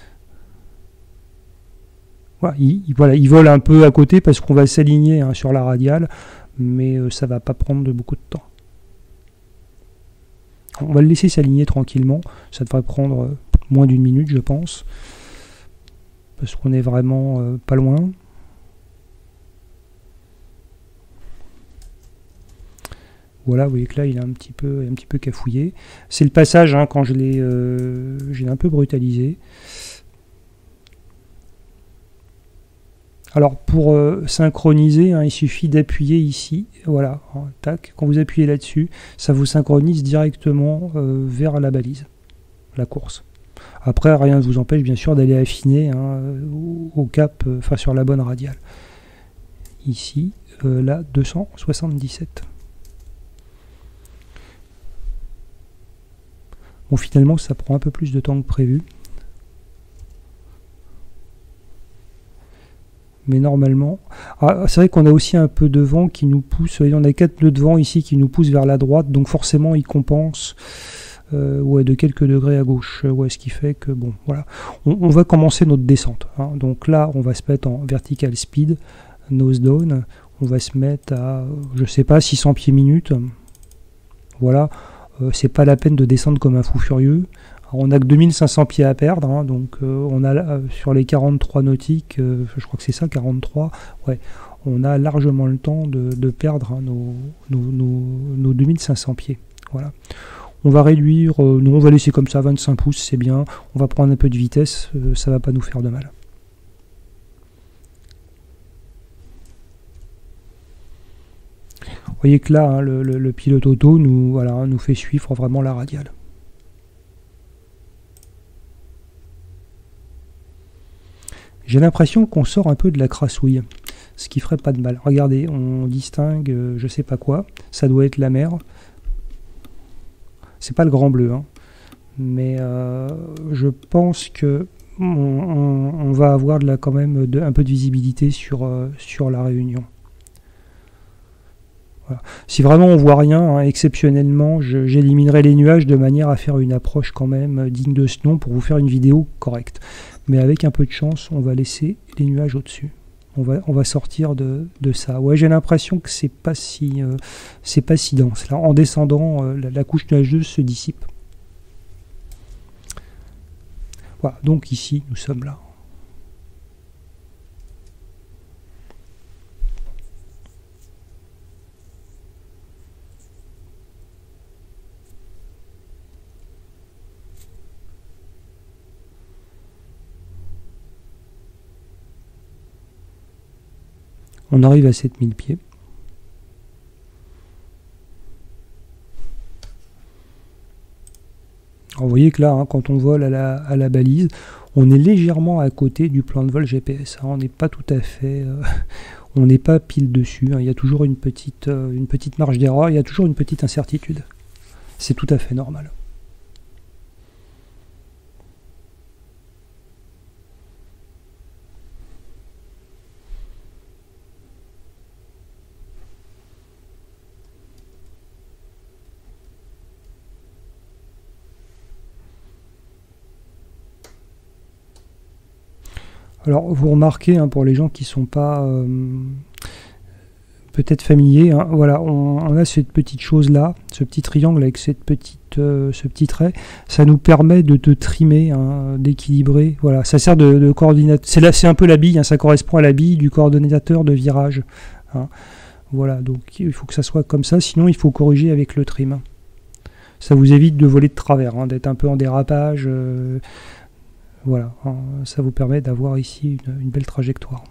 Voilà, il vole un peu à côté parce qu'on va s'aligner hein, sur la radiale, mais ça va pas prendre beaucoup de temps. On va le laisser s'aligner tranquillement. Ça devrait prendre moins d'1 minute, je pense. Parce qu'on est vraiment pas loin. Voilà, vous voyez que là, il est un petit peu cafouillé. C'est le passage, hein, quand je l'ai un peu brutalisé. Alors pour synchroniser, hein, il suffit d'appuyer ici, voilà, hein, tac, quand vous appuyez là-dessus, ça vous synchronise directement vers la balise, la course. Après, rien ne vous empêche bien sûr d'aller affiner hein, au cap, enfin sur la bonne radiale. Ici, là, 277. Bon, finalement, ça prend un peu plus de temps que prévu. Mais normalement, c'est vrai qu'on a aussi un peu de vent qui nous pousse, on a 4 nœuds de vent ici qui nous poussent vers la droite, donc forcément il compense ouais, de quelques degrés à gauche, ouais, ce qui fait que bon, voilà, on va commencer notre descente, hein. Donc là, on va se mettre en vertical speed, nose down, on va se mettre à, je sais pas, 600 pieds minute, voilà, c'est pas la peine de descendre comme un fou furieux. Alors, on n'a que 2500 pieds à perdre, hein, donc on a sur les 43 nautiques, je crois que c'est ça, 43, ouais, on a largement le temps de perdre hein, nos 2500 pieds. Voilà. On va réduire, non, on va laisser comme ça 25 pouces, c'est bien. On va prendre un peu de vitesse, ça va pas nous faire de mal. Vous voyez que là, hein, le pilote auto voilà, nous fait suivre vraiment la radiale. J'ai l'impression qu'on sort un peu de la crassouille, ce qui ferait pas de mal. Regardez, on distingue je sais pas quoi, ça doit être la mer. C'est pas le Grand Bleu, hein. Mais je pense que on va avoir là quand même un peu de visibilité sur la Réunion. Voilà. Si vraiment on voit rien, hein, exceptionnellement, j'éliminerai les nuages de manière à faire une approche quand même digne de ce nom pour vous faire une vidéo correcte. Mais avec un peu de chance, on va laisser les nuages au-dessus. On va sortir de ça. Ouais, j'ai l'impression que c'est pas si dense. Là, en descendant, la couche nuageuse se dissipe. Voilà, donc ici, nous sommes là. On arrive à 7000 pieds. Alors vous voyez que là, hein, quand on vole à la balise, on est légèrement à côté du plan de vol GPS. Hein, on n'est pas tout à fait... on n'est pas pile dessus. Hein, il y a toujours une petite marge d'erreur, il y a toujours une petite incertitude. C'est tout à fait normal. Alors vous remarquez, hein, pour les gens qui ne sont pas peut-être familiers, hein, voilà, on a cette petite chose là, ce petit triangle avec ce petit trait, ça nous permet de trimer, hein, d'équilibrer, voilà, ça sert de coordinateur, c'est un peu la bille, hein, ça correspond à la bille du coordonnateur de virage, hein. Voilà, donc il faut que ça soit comme ça, sinon il faut corriger avec le trim. Ça vous évite de voler de travers, hein, d'être un peu en dérapage. Voilà, hein, ça vous permet d'avoir ici une belle trajectoire.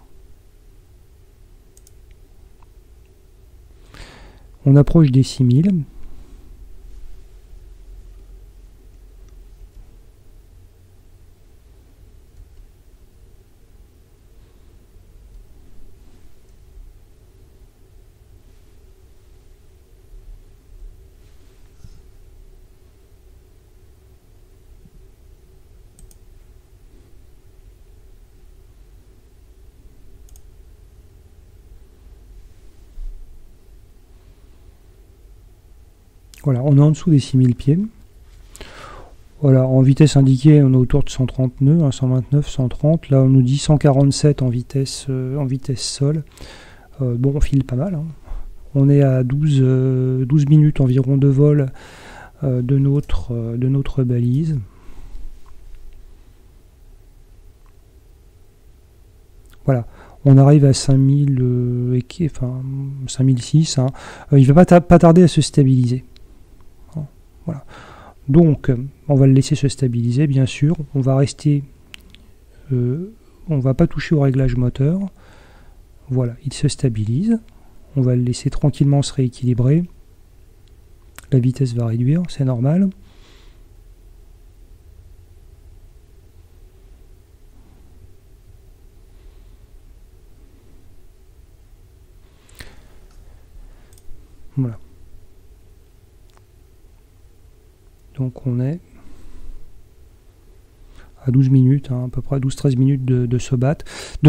On approche des 6000. Voilà, on est en dessous des 6000 pieds. Voilà, en vitesse indiquée, on est autour de 130 nœuds, hein, 129, 130. Là, on nous dit 147 en vitesse sol. Bon, on file pas mal, hein. On est à 12 minutes environ de vol de notre balise. Voilà. On arrive à 5000, enfin 5006. Hein. Il ne va pas tarder à se stabiliser. Voilà. Donc, on va le laisser se stabiliser, bien sûr. On va rester, on va pas toucher au réglage moteur. Voilà, il se stabilise. On va le laisser tranquillement se rééquilibrer. La vitesse va réduire, c'est normal. Voilà. Donc on est à 12 minutes, à peu près 12-13 minutes de se battre,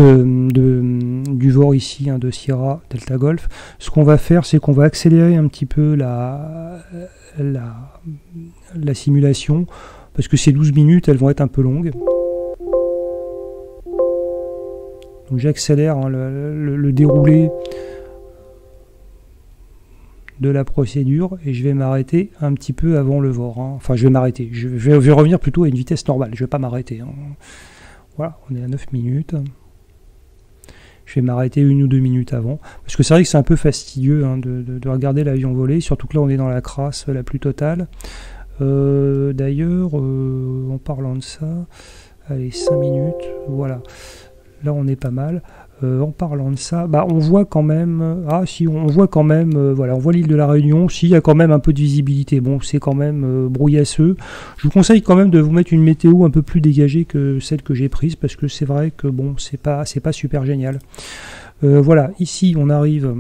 du VOR ici, de Sierra Delta Golf. Ce qu'on va faire, c'est qu'on va accélérer un petit peu la simulation, parce que ces 12 minutes, elles vont être un peu longues. Donc j'accélère le déroulé de la procédure et je vais m'arrêter un petit peu avant le VOR. Enfin, je vais m'arrêter. Je vais revenir plutôt à une vitesse normale. Je ne vais pas m'arrêter. Voilà, on est à 9 minutes. Je vais m'arrêter 1 ou 2 minutes avant. Parce que c'est vrai que c'est un peu fastidieux de regarder l'avion voler, surtout que là, on est dans la crasse la plus totale. D'ailleurs, en parlant de ça, allez, 5 minutes. Voilà. Là, on est pas mal. En parlant de ça, on voit quand même, voilà, on voit l'île de la Réunion, il y a quand même un peu de visibilité, bon, c'est quand même brouillasseux. Je vous conseille quand même de vous mettre une météo un peu plus dégagée que celle que j'ai prise, parce que c'est vrai que bon, c'est pas super génial. Voilà, ici on arrive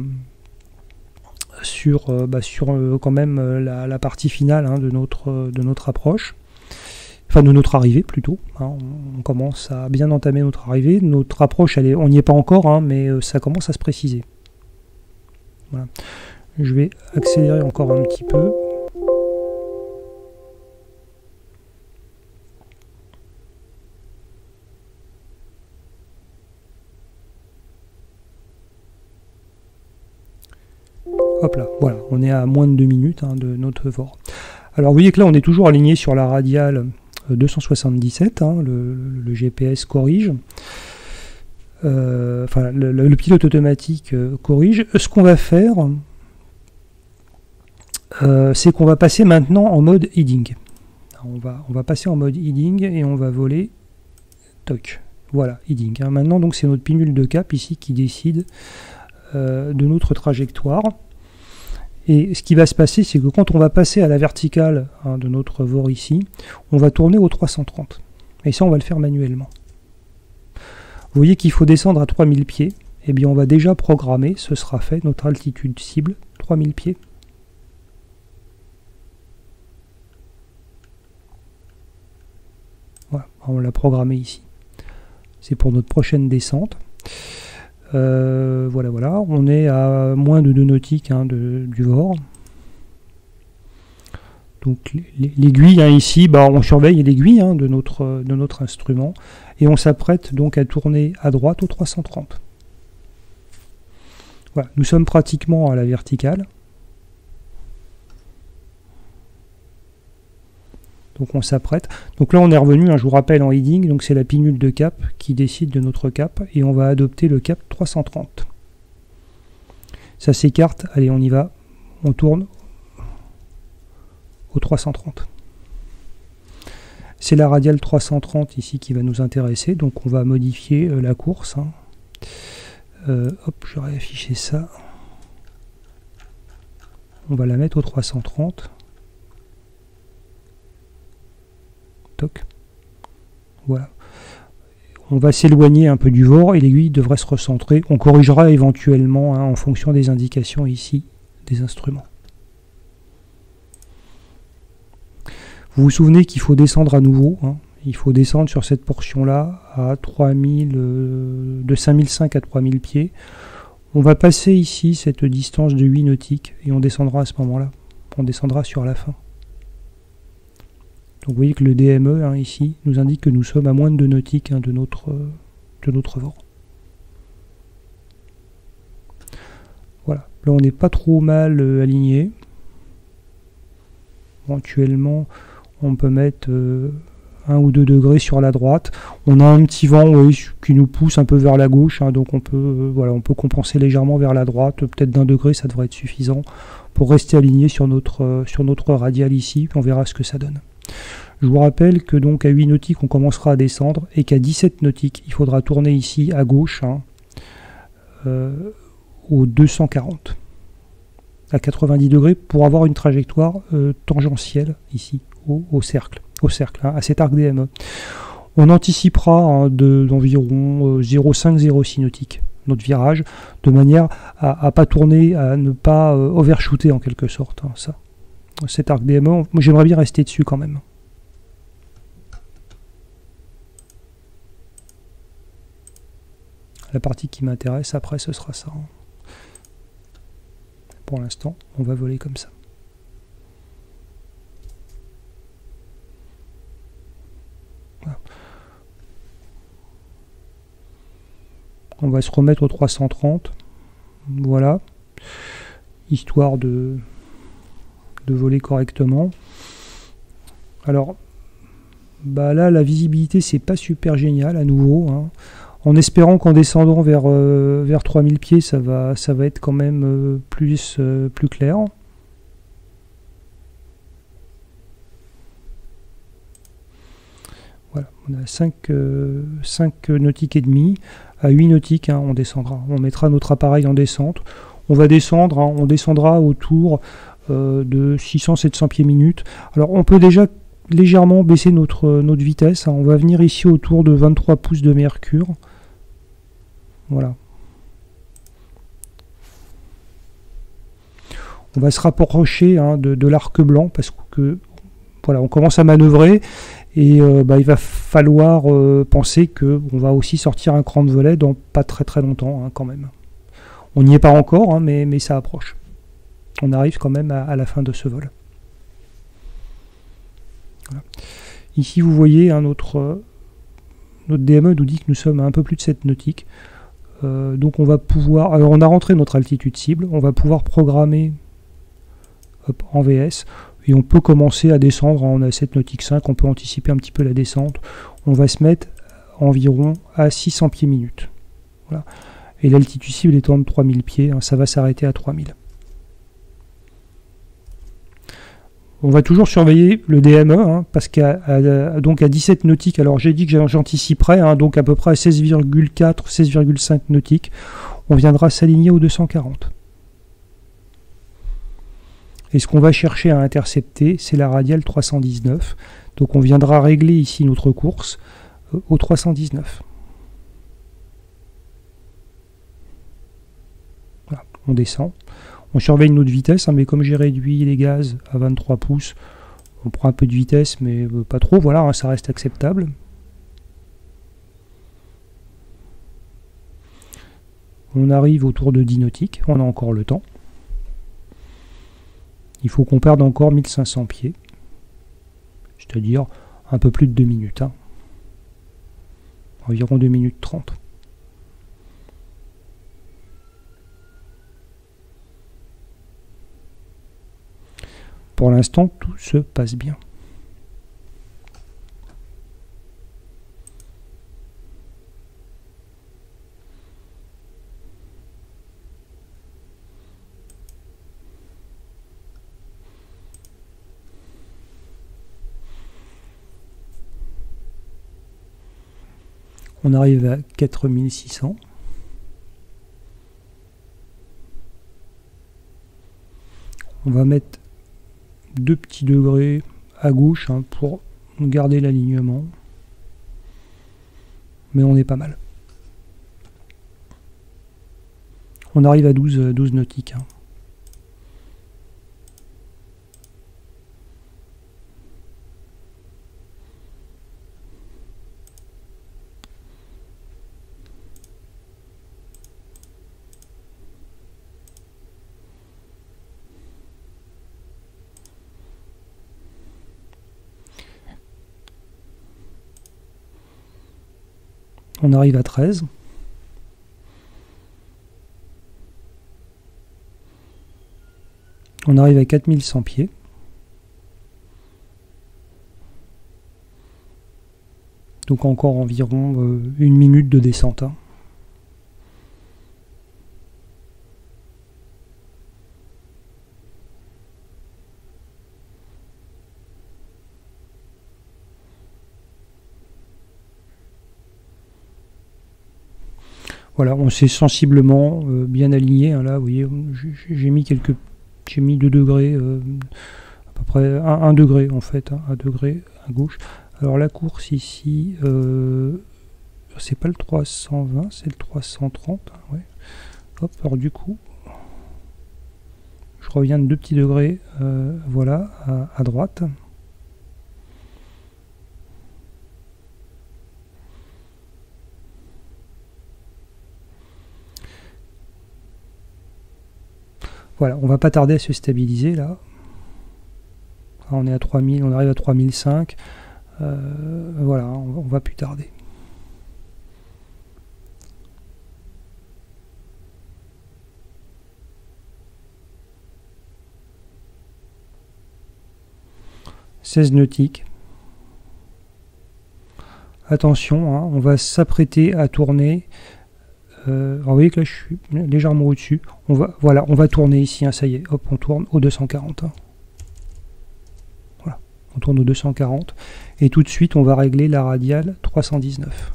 sur quand même la partie finale de notre approche. Enfin, de notre arrivée plutôt. On commence à bien entamer notre arrivée. Notre approche, on n'y est pas encore, mais ça commence à se préciser. Voilà. Je vais accélérer encore un petit peu. Hop là, voilà, on est à moins de 2 minutes de notre VOR. Alors vous voyez que là, on est toujours aligné sur la radiale 277, le GPS corrige, le pilote automatique corrige. Ce qu'on va faire, c'est qu'on va passer maintenant en mode heading. On va passer en mode heading et on va voler, toc, voilà, heading. Maintenant, donc c'est notre pinule de cap ici qui décide de notre trajectoire. Et ce qui va se passer, c'est que quand on va passer à la verticale de notre VOR ici, on va tourner au 330. Et ça, on va le faire manuellement. Vous voyez qu'il faut descendre à 3000 pieds. Eh bien, on va déjà programmer, ce sera fait, notre altitude cible, 3000 pieds. Voilà, on l'a programmé ici. C'est pour notre prochaine descente. Voilà, on est à moins de 2 nautiques du VOR. Donc l'aiguille ici, on surveille l'aiguille de notre instrument et on s'apprête donc à tourner à droite au 330. Voilà, nous sommes pratiquement à la verticale. Donc on s'apprête. Donc là on est revenu, je vous rappelle, en heading, donc c'est la pinule de cap qui décide de notre cap et on va adopter le cap 330. Ça s'écarte, allez on y va, on tourne au 330. C'est la radiale 330 ici qui va nous intéresser, donc on va modifier la course. Hop, je vais afficher ça. On va la mettre au 330. Voilà. On va s'éloigner un peu du VOR et l'aiguille devrait se recentrer. On corrigera éventuellement en fonction des indications ici des instruments. Vous vous souvenez qu'il faut descendre à nouveau. Il faut descendre sur cette portion-là à 3000, de 5005 à 3000 pieds. On va passer ici cette distance de 8 nautiques et on descendra à ce moment-là. On descendra sur la fin. Donc vous voyez que le DME ici nous indique que nous sommes à moins de 2 nautiques de notre VOR. Voilà, là on n'est pas trop mal aligné. Éventuellement on peut mettre 1 ou 2 degrés sur la droite. On a un petit vent qui nous pousse un peu vers la gauche, donc on peut, on peut compenser légèrement vers la droite, peut-être d'1 degré, ça devrait être suffisant pour rester aligné sur notre radiale ici, puis on verra ce que ça donne. Je vous rappelle que donc à 8 nautiques on commencera à descendre et qu'à 17 nautiques il faudra tourner ici à gauche au 240 à 90 degrés pour avoir une trajectoire tangentielle ici au cercle, hein, à cet arc DME. On anticipera hein, d'environ 0,5-0,6 nautiques notre virage, de manière à ne pas tourner, à ne pas overshooter en quelque sorte. Hein, ça. Cet arc DME, moi j'aimerais bien rester dessus quand même. La partie qui m'intéresse après, ce sera ça. Hein. Pour l'instant, on va voler comme ça. Voilà. On va se remettre au 330. Voilà. Histoire de voler correctement. Alors, bah là, la visibilité, c'est pas super génial à nouveau. Hein. En espérant qu'en descendant vers 3000 pieds, ça va être quand même plus clair. Voilà, on a 5 nautiques et demi. À 8 nautiques, hein, on descendra. On mettra notre appareil en descente. On va descendre, hein, on descendra autour de 600-700 pieds minute. Alors on peut déjà légèrement baisser notre vitesse. Hein. On va venir ici autour de 23 pouces de mercure. Voilà. On va se rapprocher hein, de l'arc blanc parce que voilà, on commence à manœuvrer et il va falloir penser qu'on va aussi sortir un cran de volet dans pas très longtemps hein, quand même. On n'y est pas encore, hein, mais ça approche. On arrive quand même à la fin de ce vol. Voilà. Ici, vous voyez, hein, notre DME nous dit que nous sommes à un peu plus de 7 nautiques. Donc on va pouvoir... Alors on a rentré notre altitude cible. On va pouvoir programmer en VS. Et on peut commencer à descendre. Hein, on a 7 nautiques 5. On peut anticiper un petit peu la descente. On va se mettre environ à 600 pieds minute. Voilà. Et l'altitude cible étant de 3000 pieds, hein, ça va s'arrêter à 3000. On va toujours surveiller le DME, hein, parce qu'à donc à 17 nautiques, alors j'ai dit que j'anticiperais, hein, donc à peu près à 16,4, 16,5 nautiques, on viendra s'aligner au 240. Et ce qu'on va chercher à intercepter, c'est la radiale 319. Donc on viendra régler ici notre course au 319. Voilà, on descend. On surveille notre vitesse, hein, mais comme j'ai réduit les gaz à 23 pouces, on prend un peu de vitesse, mais pas trop. Voilà, hein, ça reste acceptable. On arrive autour de 10 nautiques, on a encore le temps. Il faut qu'on perde encore 1500 pieds, c'est-à-dire un peu plus de 2 minutes. Hein. Environ 2 minutes 30. Pour l'instant, tout se passe bien. On arrive à 4600. On va mettre 2 petits degrés à gauche hein, pour garder l'alignement. Mais on est pas mal. On arrive à 12 nautiques. Hein. On arrive à 13. On arrive à 4100 pieds. Donc encore environ 1 minute de descente. Hein. Voilà, on s'est sensiblement bien aligné. Hein, là, vous voyez, j'ai mis 2 degrés, à peu près 1 degré en fait, hein, 1 degré à gauche. Alors la course ici, c'est pas le 320, c'est le 330. Hein, ouais. Hop, alors du coup, je reviens de 2 petits degrés, voilà, à droite. Voilà, on va pas tarder à se stabiliser là. On est à 3000, on arrive à 3005. Voilà, on va plus tarder. « 16 nautiques. Attention, hein, on va s'apprêter à tourner. Alors vous voyez que là je suis légèrement au-dessus. Voilà, on va tourner ici, hein, ça y est, hop, on tourne au 240. Hein. Voilà, on tourne au 240. Et tout de suite, on va régler la radiale 319.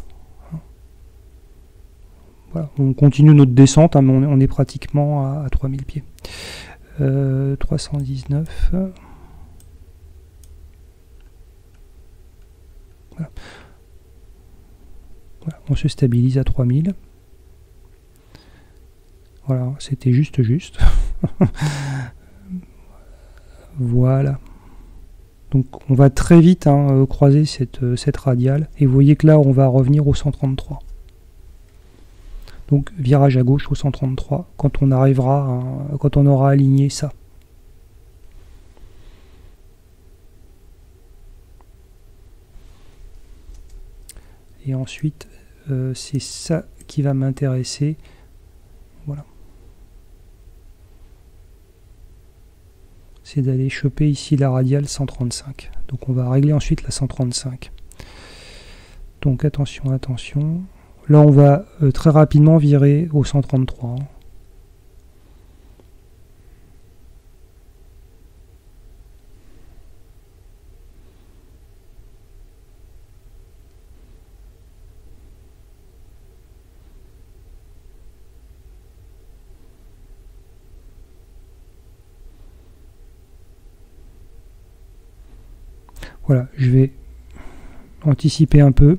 Voilà, on continue notre descente, hein, mais on est pratiquement à 3000 pieds. 319. Voilà. Voilà, on se stabilise à 3000. Voilà, c'était juste. Voilà. Donc on va très vite, hein, croiser cette radiale. Et vous voyez que là, on va revenir au 133. Donc virage à gauche au 133 quand on arrivera, hein, quand on aura aligné ça. Et ensuite, c'est ça qui va m'intéresser. Voilà. C'est d'aller choper ici la radiale 135. Donc on va régler ensuite la 135. Donc attention. Là on va très rapidement virer au 133. Voilà, je vais anticiper un peu.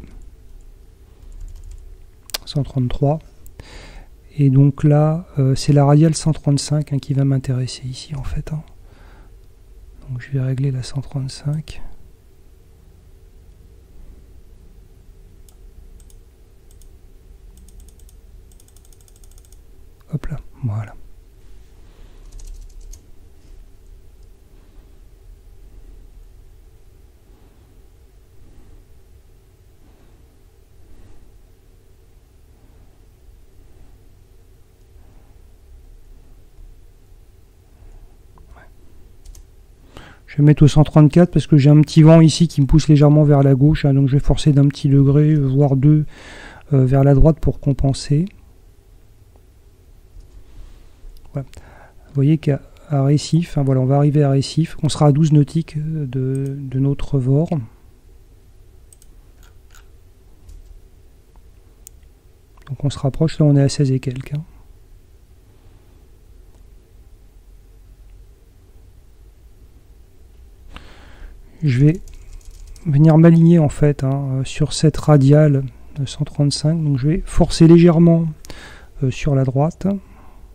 133. Et donc là, c'est la radiale 135, hein, qui va m'intéresser ici en fait. Hein. Donc je vais régler la 135. Hop là, voilà. Je vais mettre au 134 parce que j'ai un petit vent ici qui me pousse légèrement vers la gauche, hein, donc je vais forcer d'un petit degré, voire 2, vers la droite pour compenser. Voilà. Vous voyez qu'à Récif, hein, voilà, on va arriver à Récif, on sera à 12 nautiques de notre VOR. Donc on se rapproche, là on est à 16 et quelques. Hein. Je vais venir m'aligner en fait, hein, sur cette radiale de 135, donc je vais forcer légèrement sur la droite. En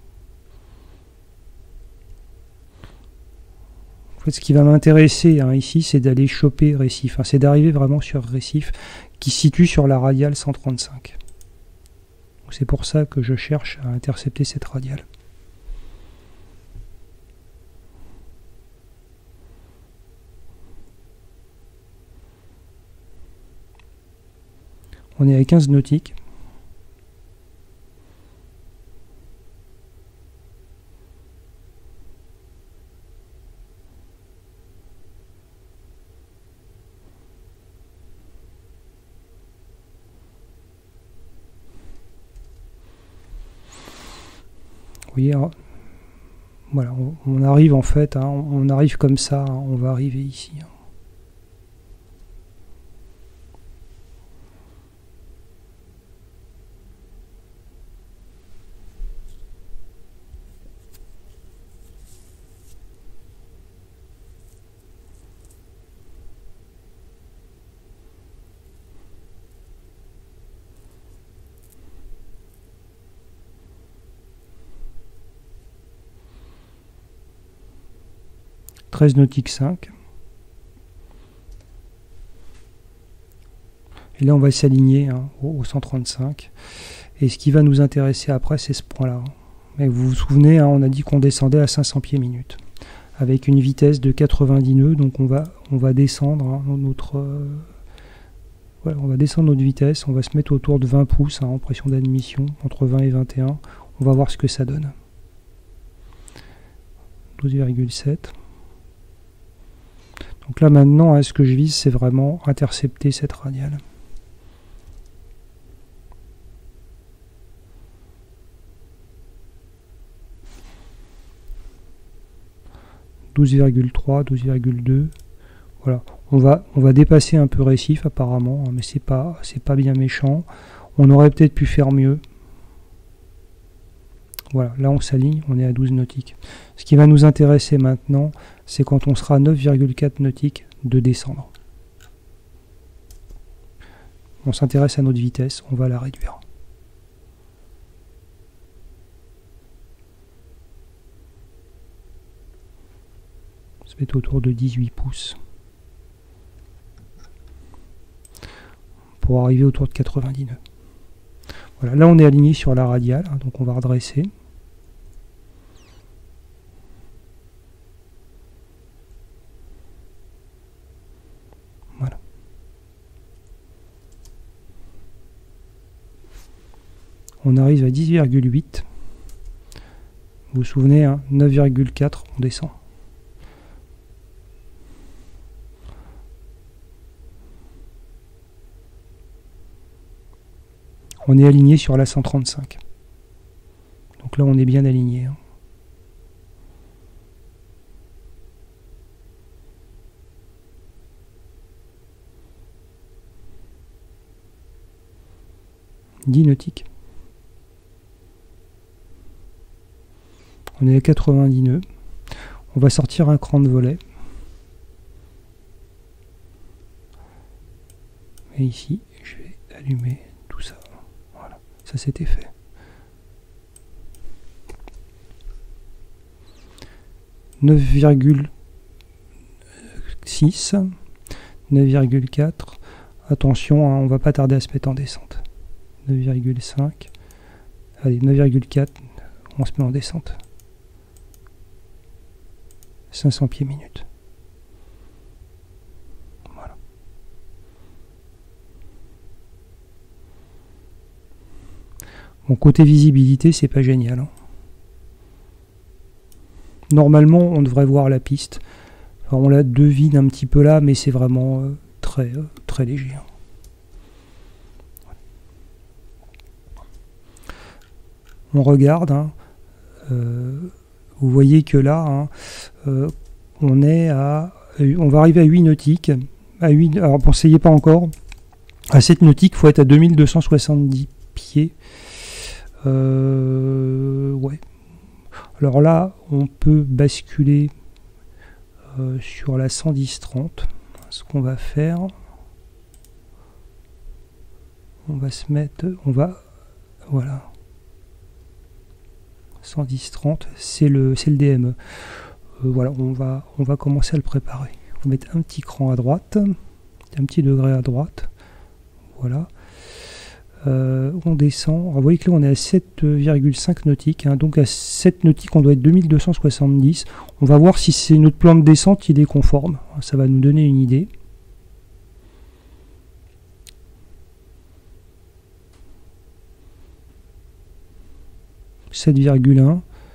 fait, ce qui va m'intéresser, hein, ici, c'est d'aller choper Récif, hein, c'est d'arriver vraiment sur Récif qui se situe sur la radiale 135. C'est pour ça que je cherche à intercepter cette radiale. On est à 15 nautiques. Vous voyez, hein, voilà, on arrive en fait, hein, on arrive comme ça, hein, on va arriver ici. Hein. 13 nautiques 5. Et là, on va s'aligner au 135. Et ce qui va nous intéresser après, c'est ce point-là. Mais vous vous souvenez, on a dit qu'on descendait à 500 pieds minute, avec une vitesse de 90 nœuds. Donc on va descendre voilà, on va descendre notre vitesse. On va se mettre autour de 20 pouces en pression d'admission, entre 20 et 21. On va voir ce que ça donne. 12,7. Donc là maintenant, ce que je vise, c'est vraiment intercepter cette radiale. 12,3, 12,2. Voilà, on va dépasser un peu récif apparemment, mais c'est pas bien méchant. On aurait peut-être pu faire mieux. Voilà, là on s'aligne, on est à 12 nautiques. Ce qui va nous intéresser maintenant, c'est quand on sera à 9,4 nautiques de descendre. On s'intéresse à notre vitesse, on va la réduire. On se met autour de 18 pouces. Pour arriver autour de 90 nœuds. Voilà, là on est aligné sur la radiale, donc on va redresser. Voilà. On arrive à 10,8. Vous vous souvenez, 9,4, on descend. On est aligné sur la 135. Donc là, on est bien aligné. 10 nautiques. On est à 90 nœuds. On va sortir un cran de volet. Et ici, je vais allumer tout ça. Voilà, ça c'était fait. « 9,6, 9,4. Attention, on va pas tarder à se mettre en descente. 9,5. Allez, 9,4. On se met en descente. 500 pieds minute. Voilà. Bon, côté visibilité, c'est pas génial. Normalement, on devrait voir la piste. Enfin, on la devine un petit peu là, mais c'est vraiment très léger. On regarde. Vous voyez que là, on va arriver à 8 nautiques. Alors, ne pensez pas encore. À 7 nautiques, il faut être à 2270 pieds. Ouais. Alors là, on peut basculer sur la 110-30. Ce qu'on va faire, on va se mettre, voilà. 110-30, c'est le DME. Voilà, on va commencer à le préparer. On va mettre un petit cran à droite, un petit degré à droite. Voilà. On descend. Alors, vous voyez que là on est à 7,5 nautiques. Donc à 7 nautiques, on doit être 2270. On va voir si c'est notre plan de descente il est conforme. Ça va nous donner une idée. « 7,1 »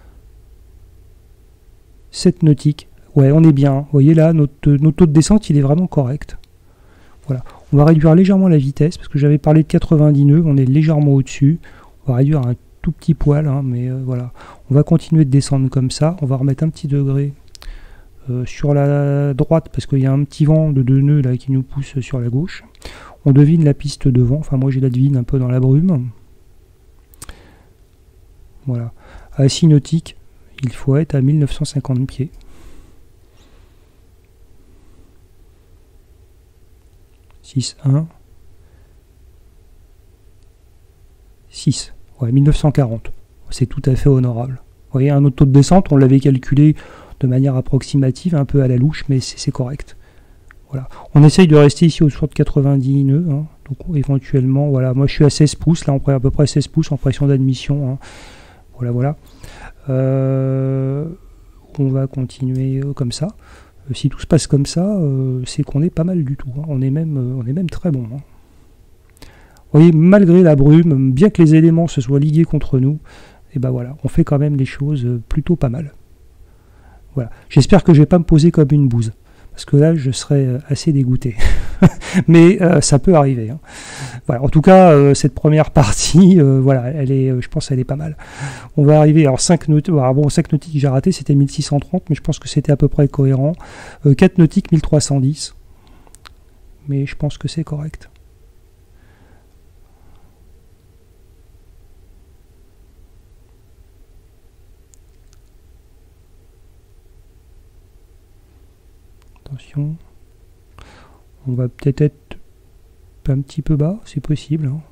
7 nautiques. Ouais, on est bien. Vous voyez là, notre taux de descente, il est vraiment correct. Voilà. On va réduire légèrement la vitesse, parce que j'avais parlé de 90 nœuds, on est légèrement au-dessus. On va réduire un tout petit poil, mais voilà. On va continuer de descendre comme ça. On va remettre un petit degré sur la droite, parce qu'il y a un petit vent de 2 nœuds là, qui nous pousse sur la gauche. On devine la piste devant. Enfin, moi, je la devine un peu dans la brume. Voilà. À 6 nautiques, il faut être à 1950 pieds. 6,1. 6. Ouais, 1940. C'est tout à fait honorable. Vous voyez, un autre taux de descente, on l'avait calculé de manière approximative, un peu à la louche, mais c'est correct. Voilà. On essaye de rester ici autour de 90 nœuds, hein. Donc éventuellement, voilà, moi je suis à 16 pouces, là on prend à peu près 16 pouces en pression d'admission, hein. Voilà, voilà. On va continuer comme ça. Si tout se passe comme ça, c'est qu'on est pas mal du tout, hein. On est même très bon, hein. Vous voyez, malgré la brume, bien que les éléments se soient ligués contre nous, et ben voilà, on fait quand même les choses plutôt pas mal. Voilà. J'espère que je vais pas me poser comme une bouse, parce que là, je serais assez dégoûté. Mais ça peut arriver, hein. Voilà. En tout cas, cette première partie, voilà, je pense qu'elle est pas mal. On va arriver, alors 5 nautiques, bon, 5 nautiques j'ai raté, c'était 1630, mais je pense que c'était à peu près cohérent. 4 nautiques, 1310. Mais je pense que c'est correct. Attention, on va peut-être être un petit peu bas, c'est possible, hein.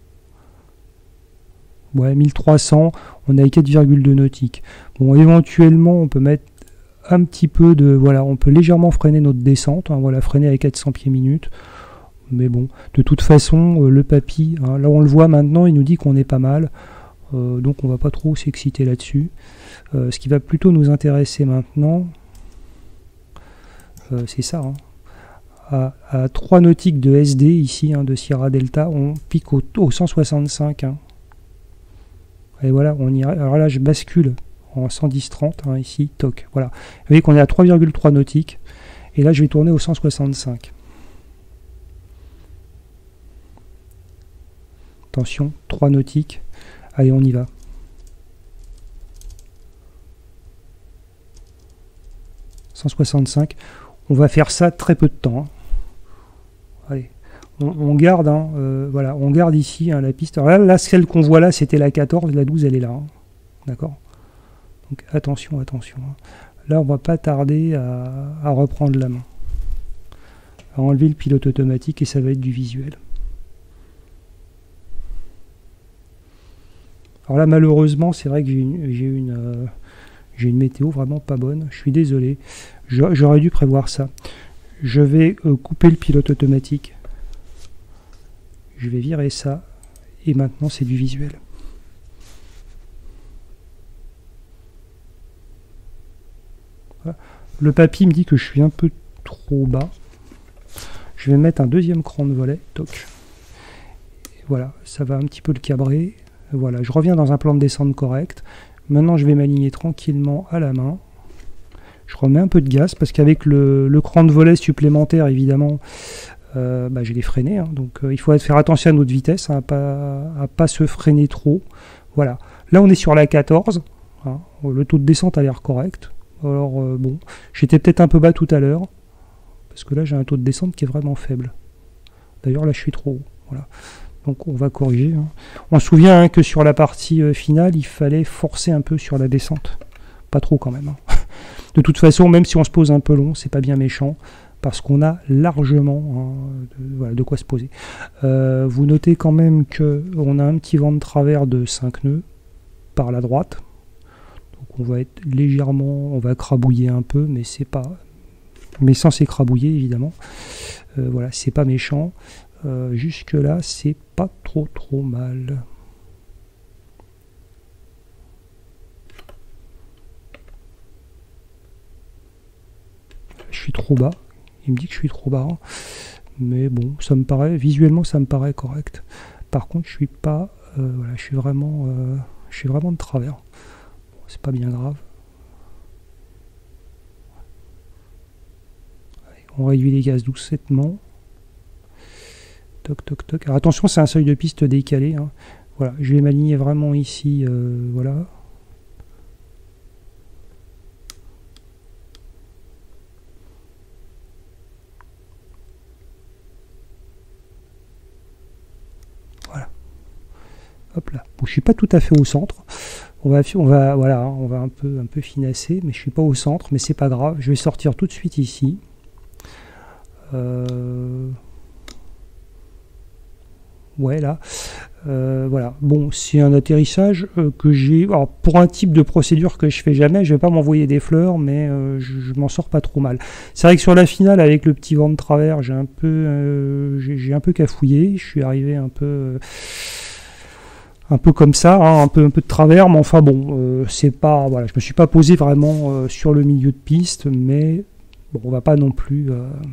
Ouais, 1300, on a 4,2 nautiques. Bon, éventuellement, on peut mettre un petit peu de... Voilà, on peut légèrement freiner notre descente, hein, voilà, freiner à 400 pieds minutes. Mais bon, de toute façon, le papy, hein, là on le voit maintenant, il nous dit qu'on est pas mal. Donc on va pas trop s'exciter là-dessus. Ce qui va plutôt nous intéresser maintenant... c'est ça, hein. À 3 nautiques de SD ici, hein, de Sierra Delta, on pique au 165, hein. Et voilà, on ira. Alors là, je bascule en 110-30, hein, ici, toc. Voilà. Vous voyez qu'on est à 3,3 nautiques, et là, je vais tourner au 165. Attention, 3 nautiques. Allez, on y va. « 165. On va faire ça très peu de temps, hein. Allez, on garde, hein, voilà, on garde ici, hein, la piste. Alors là, celle qu'on voit là, c'était la 14, la 12, elle est là, hein. D'accord. Donc attention, attention, hein. Là, on va pas tarder à reprendre la main, à enlever le pilote automatique, et ça va être du visuel. Alors là, malheureusement, c'est vrai que j'ai une météo vraiment pas bonne. Je suis désolé. J'aurais dû prévoir ça. Je vais couper le pilote automatique. Je vais virer ça. Et maintenant, c'est du visuel. Voilà. Le papy me dit que je suis un peu trop bas. Je vais mettre un deuxième cran de volet. Toc. Voilà, ça va un petit peu le cabrer. Voilà, je reviens dans un plan de descente correct. Maintenant, je vais m'aligner tranquillement à la main. Je remets un peu de gaz parce qu'avec le cran de volet supplémentaire, évidemment, je l'ai freiné, hein. Donc, il faut faire attention à notre vitesse, hein, à pas se freiner trop. Voilà. Là, on est sur la 14. Hein. Le taux de descente a l'air correct. Alors, bon, j'étais peut-être un peu bas tout à l'heure parce que là, j'ai un taux de descente qui est vraiment faible. D'ailleurs, là, je suis trop haut. Voilà. Donc on va corriger, hein. On se souvient, hein, que sur la partie finale, il fallait forcer un peu sur la descente. Pas trop quand même, hein. De toute façon, même si on se pose un peu long, c'est pas bien méchant, parce qu'on a largement, hein, voilà, de quoi se poser. Vous notez quand même qu'on a un petit vent de travers de 5 nœuds par la droite. Donc on va être légèrement, on va crabouiller un peu, mais c'est pas... Mais sans s'écrabouiller, évidemment. Voilà, c'est pas méchant. Jusque là, c'est pas trop mal. Je suis trop bas. Il me dit que je suis trop bas, hein. Mais bon, ça me paraît visuellement, ça me paraît correct. Par contre, je suis pas, voilà, je suis vraiment de travers. Bon, c'est pas bien grave. Allez, on réduit les gaz doucement. Toc, toc, toc. Alors attention, c'est un seuil de piste décalé, hein. Voilà, je vais m'aligner vraiment ici, voilà. Voilà. Hop là. Bon, je suis pas tout à fait au centre. Voilà, on va un peu finasser, mais je suis pas au centre, mais c'est pas grave. Je vais sortir tout de suite ici. ouais, là. Voilà. Bon, c'est un atterrissage que j'ai. Alors, pour un type de procédure que je fais jamais, je vais pas m'envoyer des fleurs, mais je m'en sors pas trop mal. C'est vrai que sur la finale, avec le petit vent de travers, j'ai un peu cafouillé. Je suis arrivé un peu comme ça, hein, un peu de travers, mais enfin bon, c'est pas. Voilà, je me suis pas posé vraiment sur le milieu de piste, mais bon, on va pas non plus.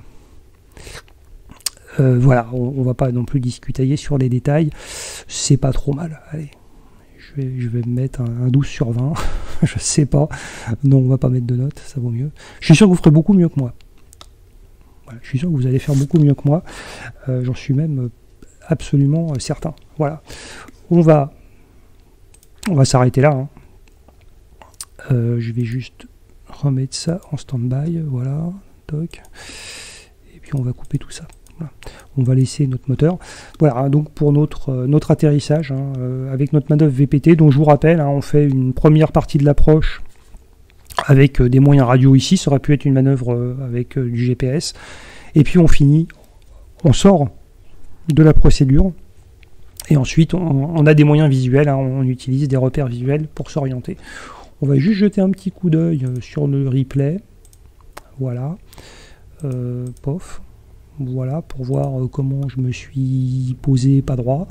Voilà, on va pas non plus discutailler sur les détails. C'est pas trop mal. Allez, je vais me mettre un 12 sur 20. Je sais pas. Non, on va pas mettre de notes, ça vaut mieux. Je suis sûr que vous ferez beaucoup mieux que moi. Voilà, je suis sûr que vous allez faire beaucoup mieux que moi. J'en suis même absolument certain. Voilà. On va s'arrêter là. Hein. Je vais juste remettre ça en stand-by. Voilà. Toc. Et puis on va couper tout ça. Voilà. On va laisser notre moteur. Voilà, hein, donc pour notre atterrissage, hein, avec notre manœuvre VPT, dont je vous rappelle, hein, on fait une première partie de l'approche avec des moyens radio ici, ça aurait pu être une manœuvre avec du GPS, et puis on sort de la procédure, et ensuite on a des moyens visuels, hein, on utilise des repères visuels pour s'orienter. On va juste jeter un petit coup d'œil sur le replay, voilà, pof. Voilà, pour voir comment je me suis posé pas droit.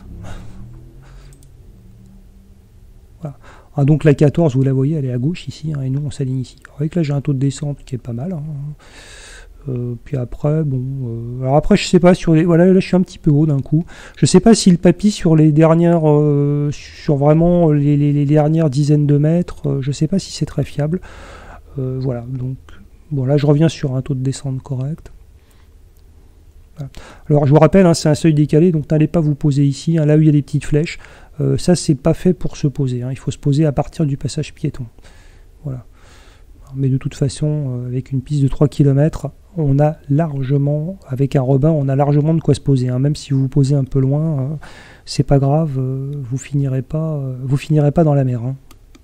Voilà. Ah, donc la 14, vous la voyez, elle est à gauche ici, hein, et nous on s'aligne ici. Avec là j'ai un taux de descente qui est pas mal. Hein. Puis après, bon... alors après je sais pas, voilà, là je suis un petit peu haut d'un coup. Je sais pas si le papy sur les dernières... sur vraiment les dernières dizaines de mètres, je sais pas si c'est très fiable. Voilà, donc... Bon là je reviens sur un taux de descente correct. Alors je vous rappelle, hein, c'est un seuil décalé, donc n'allez pas vous poser ici, hein, là où il y a des petites flèches. Ça c'est pas fait pour se poser, hein, il faut se poser à partir du passage piéton. Voilà. Mais de toute façon, avec une piste de 3 km, on a largement, avec un rebond, on a largement de quoi se poser. Hein. Même si vous vous posez un peu loin, c'est pas grave, vous finirez pas dans la mer. Hein.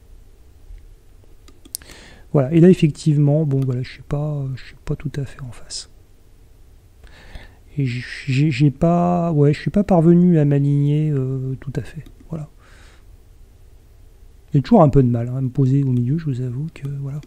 Voilà. Et là effectivement, bon voilà, je suis pas tout à fait en face. Et je suis pas parvenu à m'aligner tout à fait. Voilà. J'ai toujours un peu de mal à me poser au milieu, je vous avoue que voilà.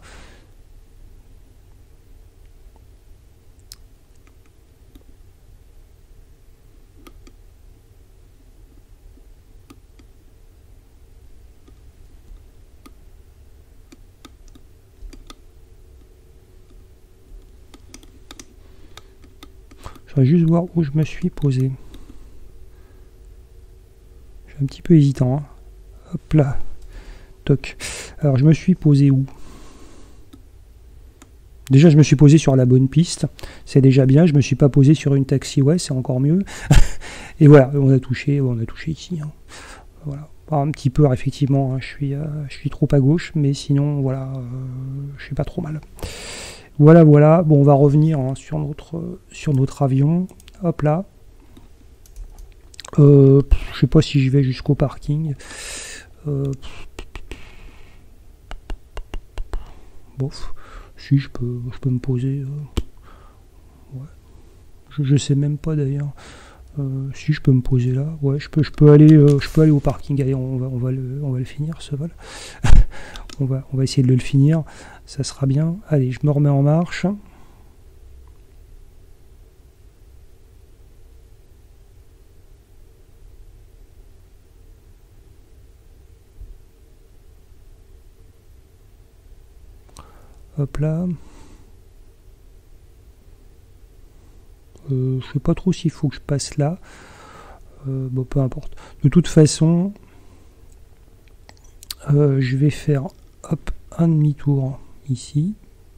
Je vais juste voir où je me suis posé. Je suis un petit peu hésitant. Hein. Hop là. Toc. Alors je me suis posé où? Déjà je me suis posé sur la bonne piste. C'est déjà bien. Je me suis pas posé sur une taxiway, c'est encore mieux. Et voilà, on a touché ici. Hein. Voilà. Un petit peu effectivement, hein, je suis trop à gauche, mais sinon voilà, je suis pas trop mal. Voilà, voilà. Bon, on va revenir hein, sur notre avion. Hop là. Je sais pas si je vais jusqu'au parking. Bof. Si je peux me poser. Ouais. Je sais même pas d'ailleurs. Si je peux me poser là. Ouais, je peux aller au parking. Allez, on va le finir ce vol. on va essayer de le finir. Ça sera bien. Allez, je me remets en marche. Hop là. Je sais pas trop s'il faut que je passe là. Bon, peu importe. De toute façon, je vais faire hop, un demi-tour ici.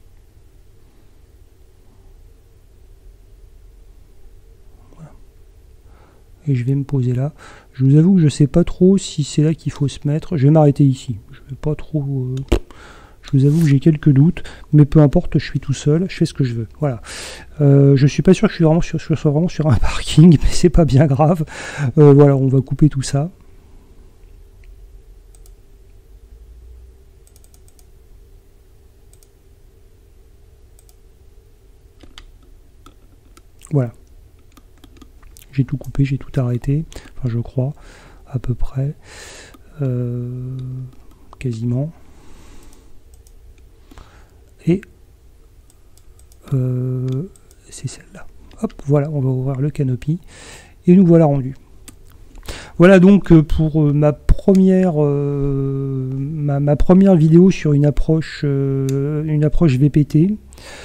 Voilà. Et je vais me poser là. Je vous avoue que je sais pas trop si c'est là qu'il faut se mettre. Je vais m'arrêter ici. Je vais pas trop... Je vous avoue que j'ai quelques doutes, mais peu importe, je suis tout seul, je fais ce que je veux. Voilà. Je suis pas sûr que je sois vraiment sur un parking, mais c'est pas bien grave. Voilà, on va couper tout ça. Voilà. j'ai tout coupé, j'ai tout arrêté, enfin je crois, à peu près, quasiment. Et c'est celle-là. Hop, voilà, on va ouvrir le Canopy et nous voilà rendus. Voilà donc pour ma première vidéo sur une approche VPT.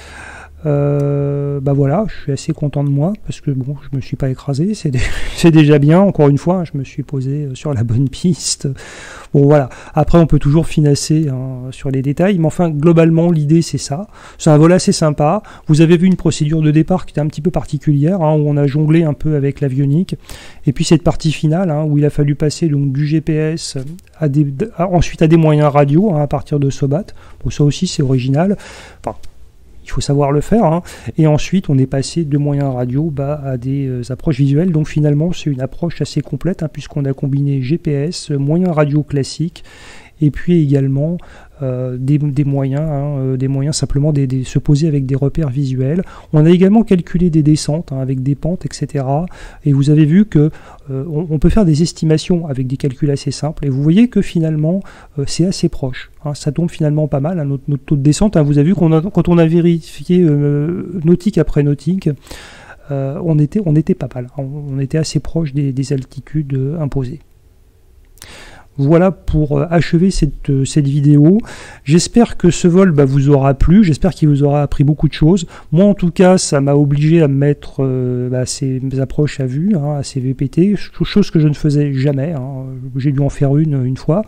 Bah voilà, je suis assez content de moi parce que bon, je me suis pas écrasé, c'est déjà bien. Encore une fois, je me suis posé sur la bonne piste. Bon voilà, après on peut toujours finasser sur les détails, mais enfin globalement l'idée c'est ça. C'est un vol assez sympa. Vous avez vu une procédure de départ qui était un petit peu particulière, où on a jonglé un peu avec l'avionique, et puis cette partie finale où il a fallu passer donc du GPS ensuite à des moyens radio à partir de Sobat. Bon, ça aussi c'est original. Enfin, il faut savoir le faire, et ensuite on est passé de moyens radio à des approches visuelles, donc finalement c'est une approche assez complète, puisqu'on a combiné GPS, moyens radio classiques, et puis également des moyens simplement se poser avec des repères visuels. On a également calculé des descentes avec des pentes, etc. Et vous avez vu que on peut faire des estimations avec des calculs assez simples. Et vous voyez que finalement c'est assez proche. Ça tombe finalement pas mal. Notre taux de descente, vous avez vu quand on a vérifié nautique après nautique, on était pas mal. On était assez proche des altitudes imposées. Voilà pour achever cette vidéo. J'espère que ce vol vous aura plu, j'espère qu'il vous aura appris beaucoup de choses. Moi en tout cas, ça m'a obligé à me mettre ces approches à vue, à ces VPT, chose que je ne faisais jamais. J'ai dû en faire une fois.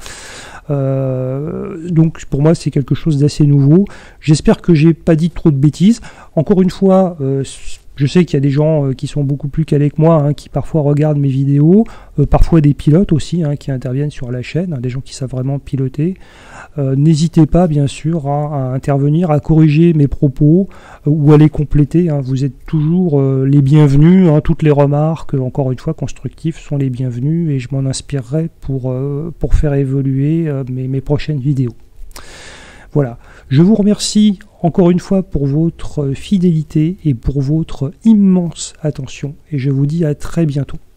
Donc pour moi c'est quelque chose d'assez nouveau. J'espère que j'ai pas dit trop de bêtises. Encore une fois, je sais qu'il y a des gens qui sont beaucoup plus calés que moi, qui parfois regardent mes vidéos, parfois des pilotes aussi qui interviennent sur la chaîne, des gens qui savent vraiment piloter. N'hésitez pas bien sûr à intervenir, à corriger mes propos ou à les compléter. Vous êtes toujours les bienvenus. Toutes les remarques, encore une fois constructives, sont les bienvenues et je m'en inspirerai pour faire évoluer mes prochaines vidéos. Voilà, je vous remercie encore une fois pour votre fidélité et pour votre immense attention et je vous dis à très bientôt.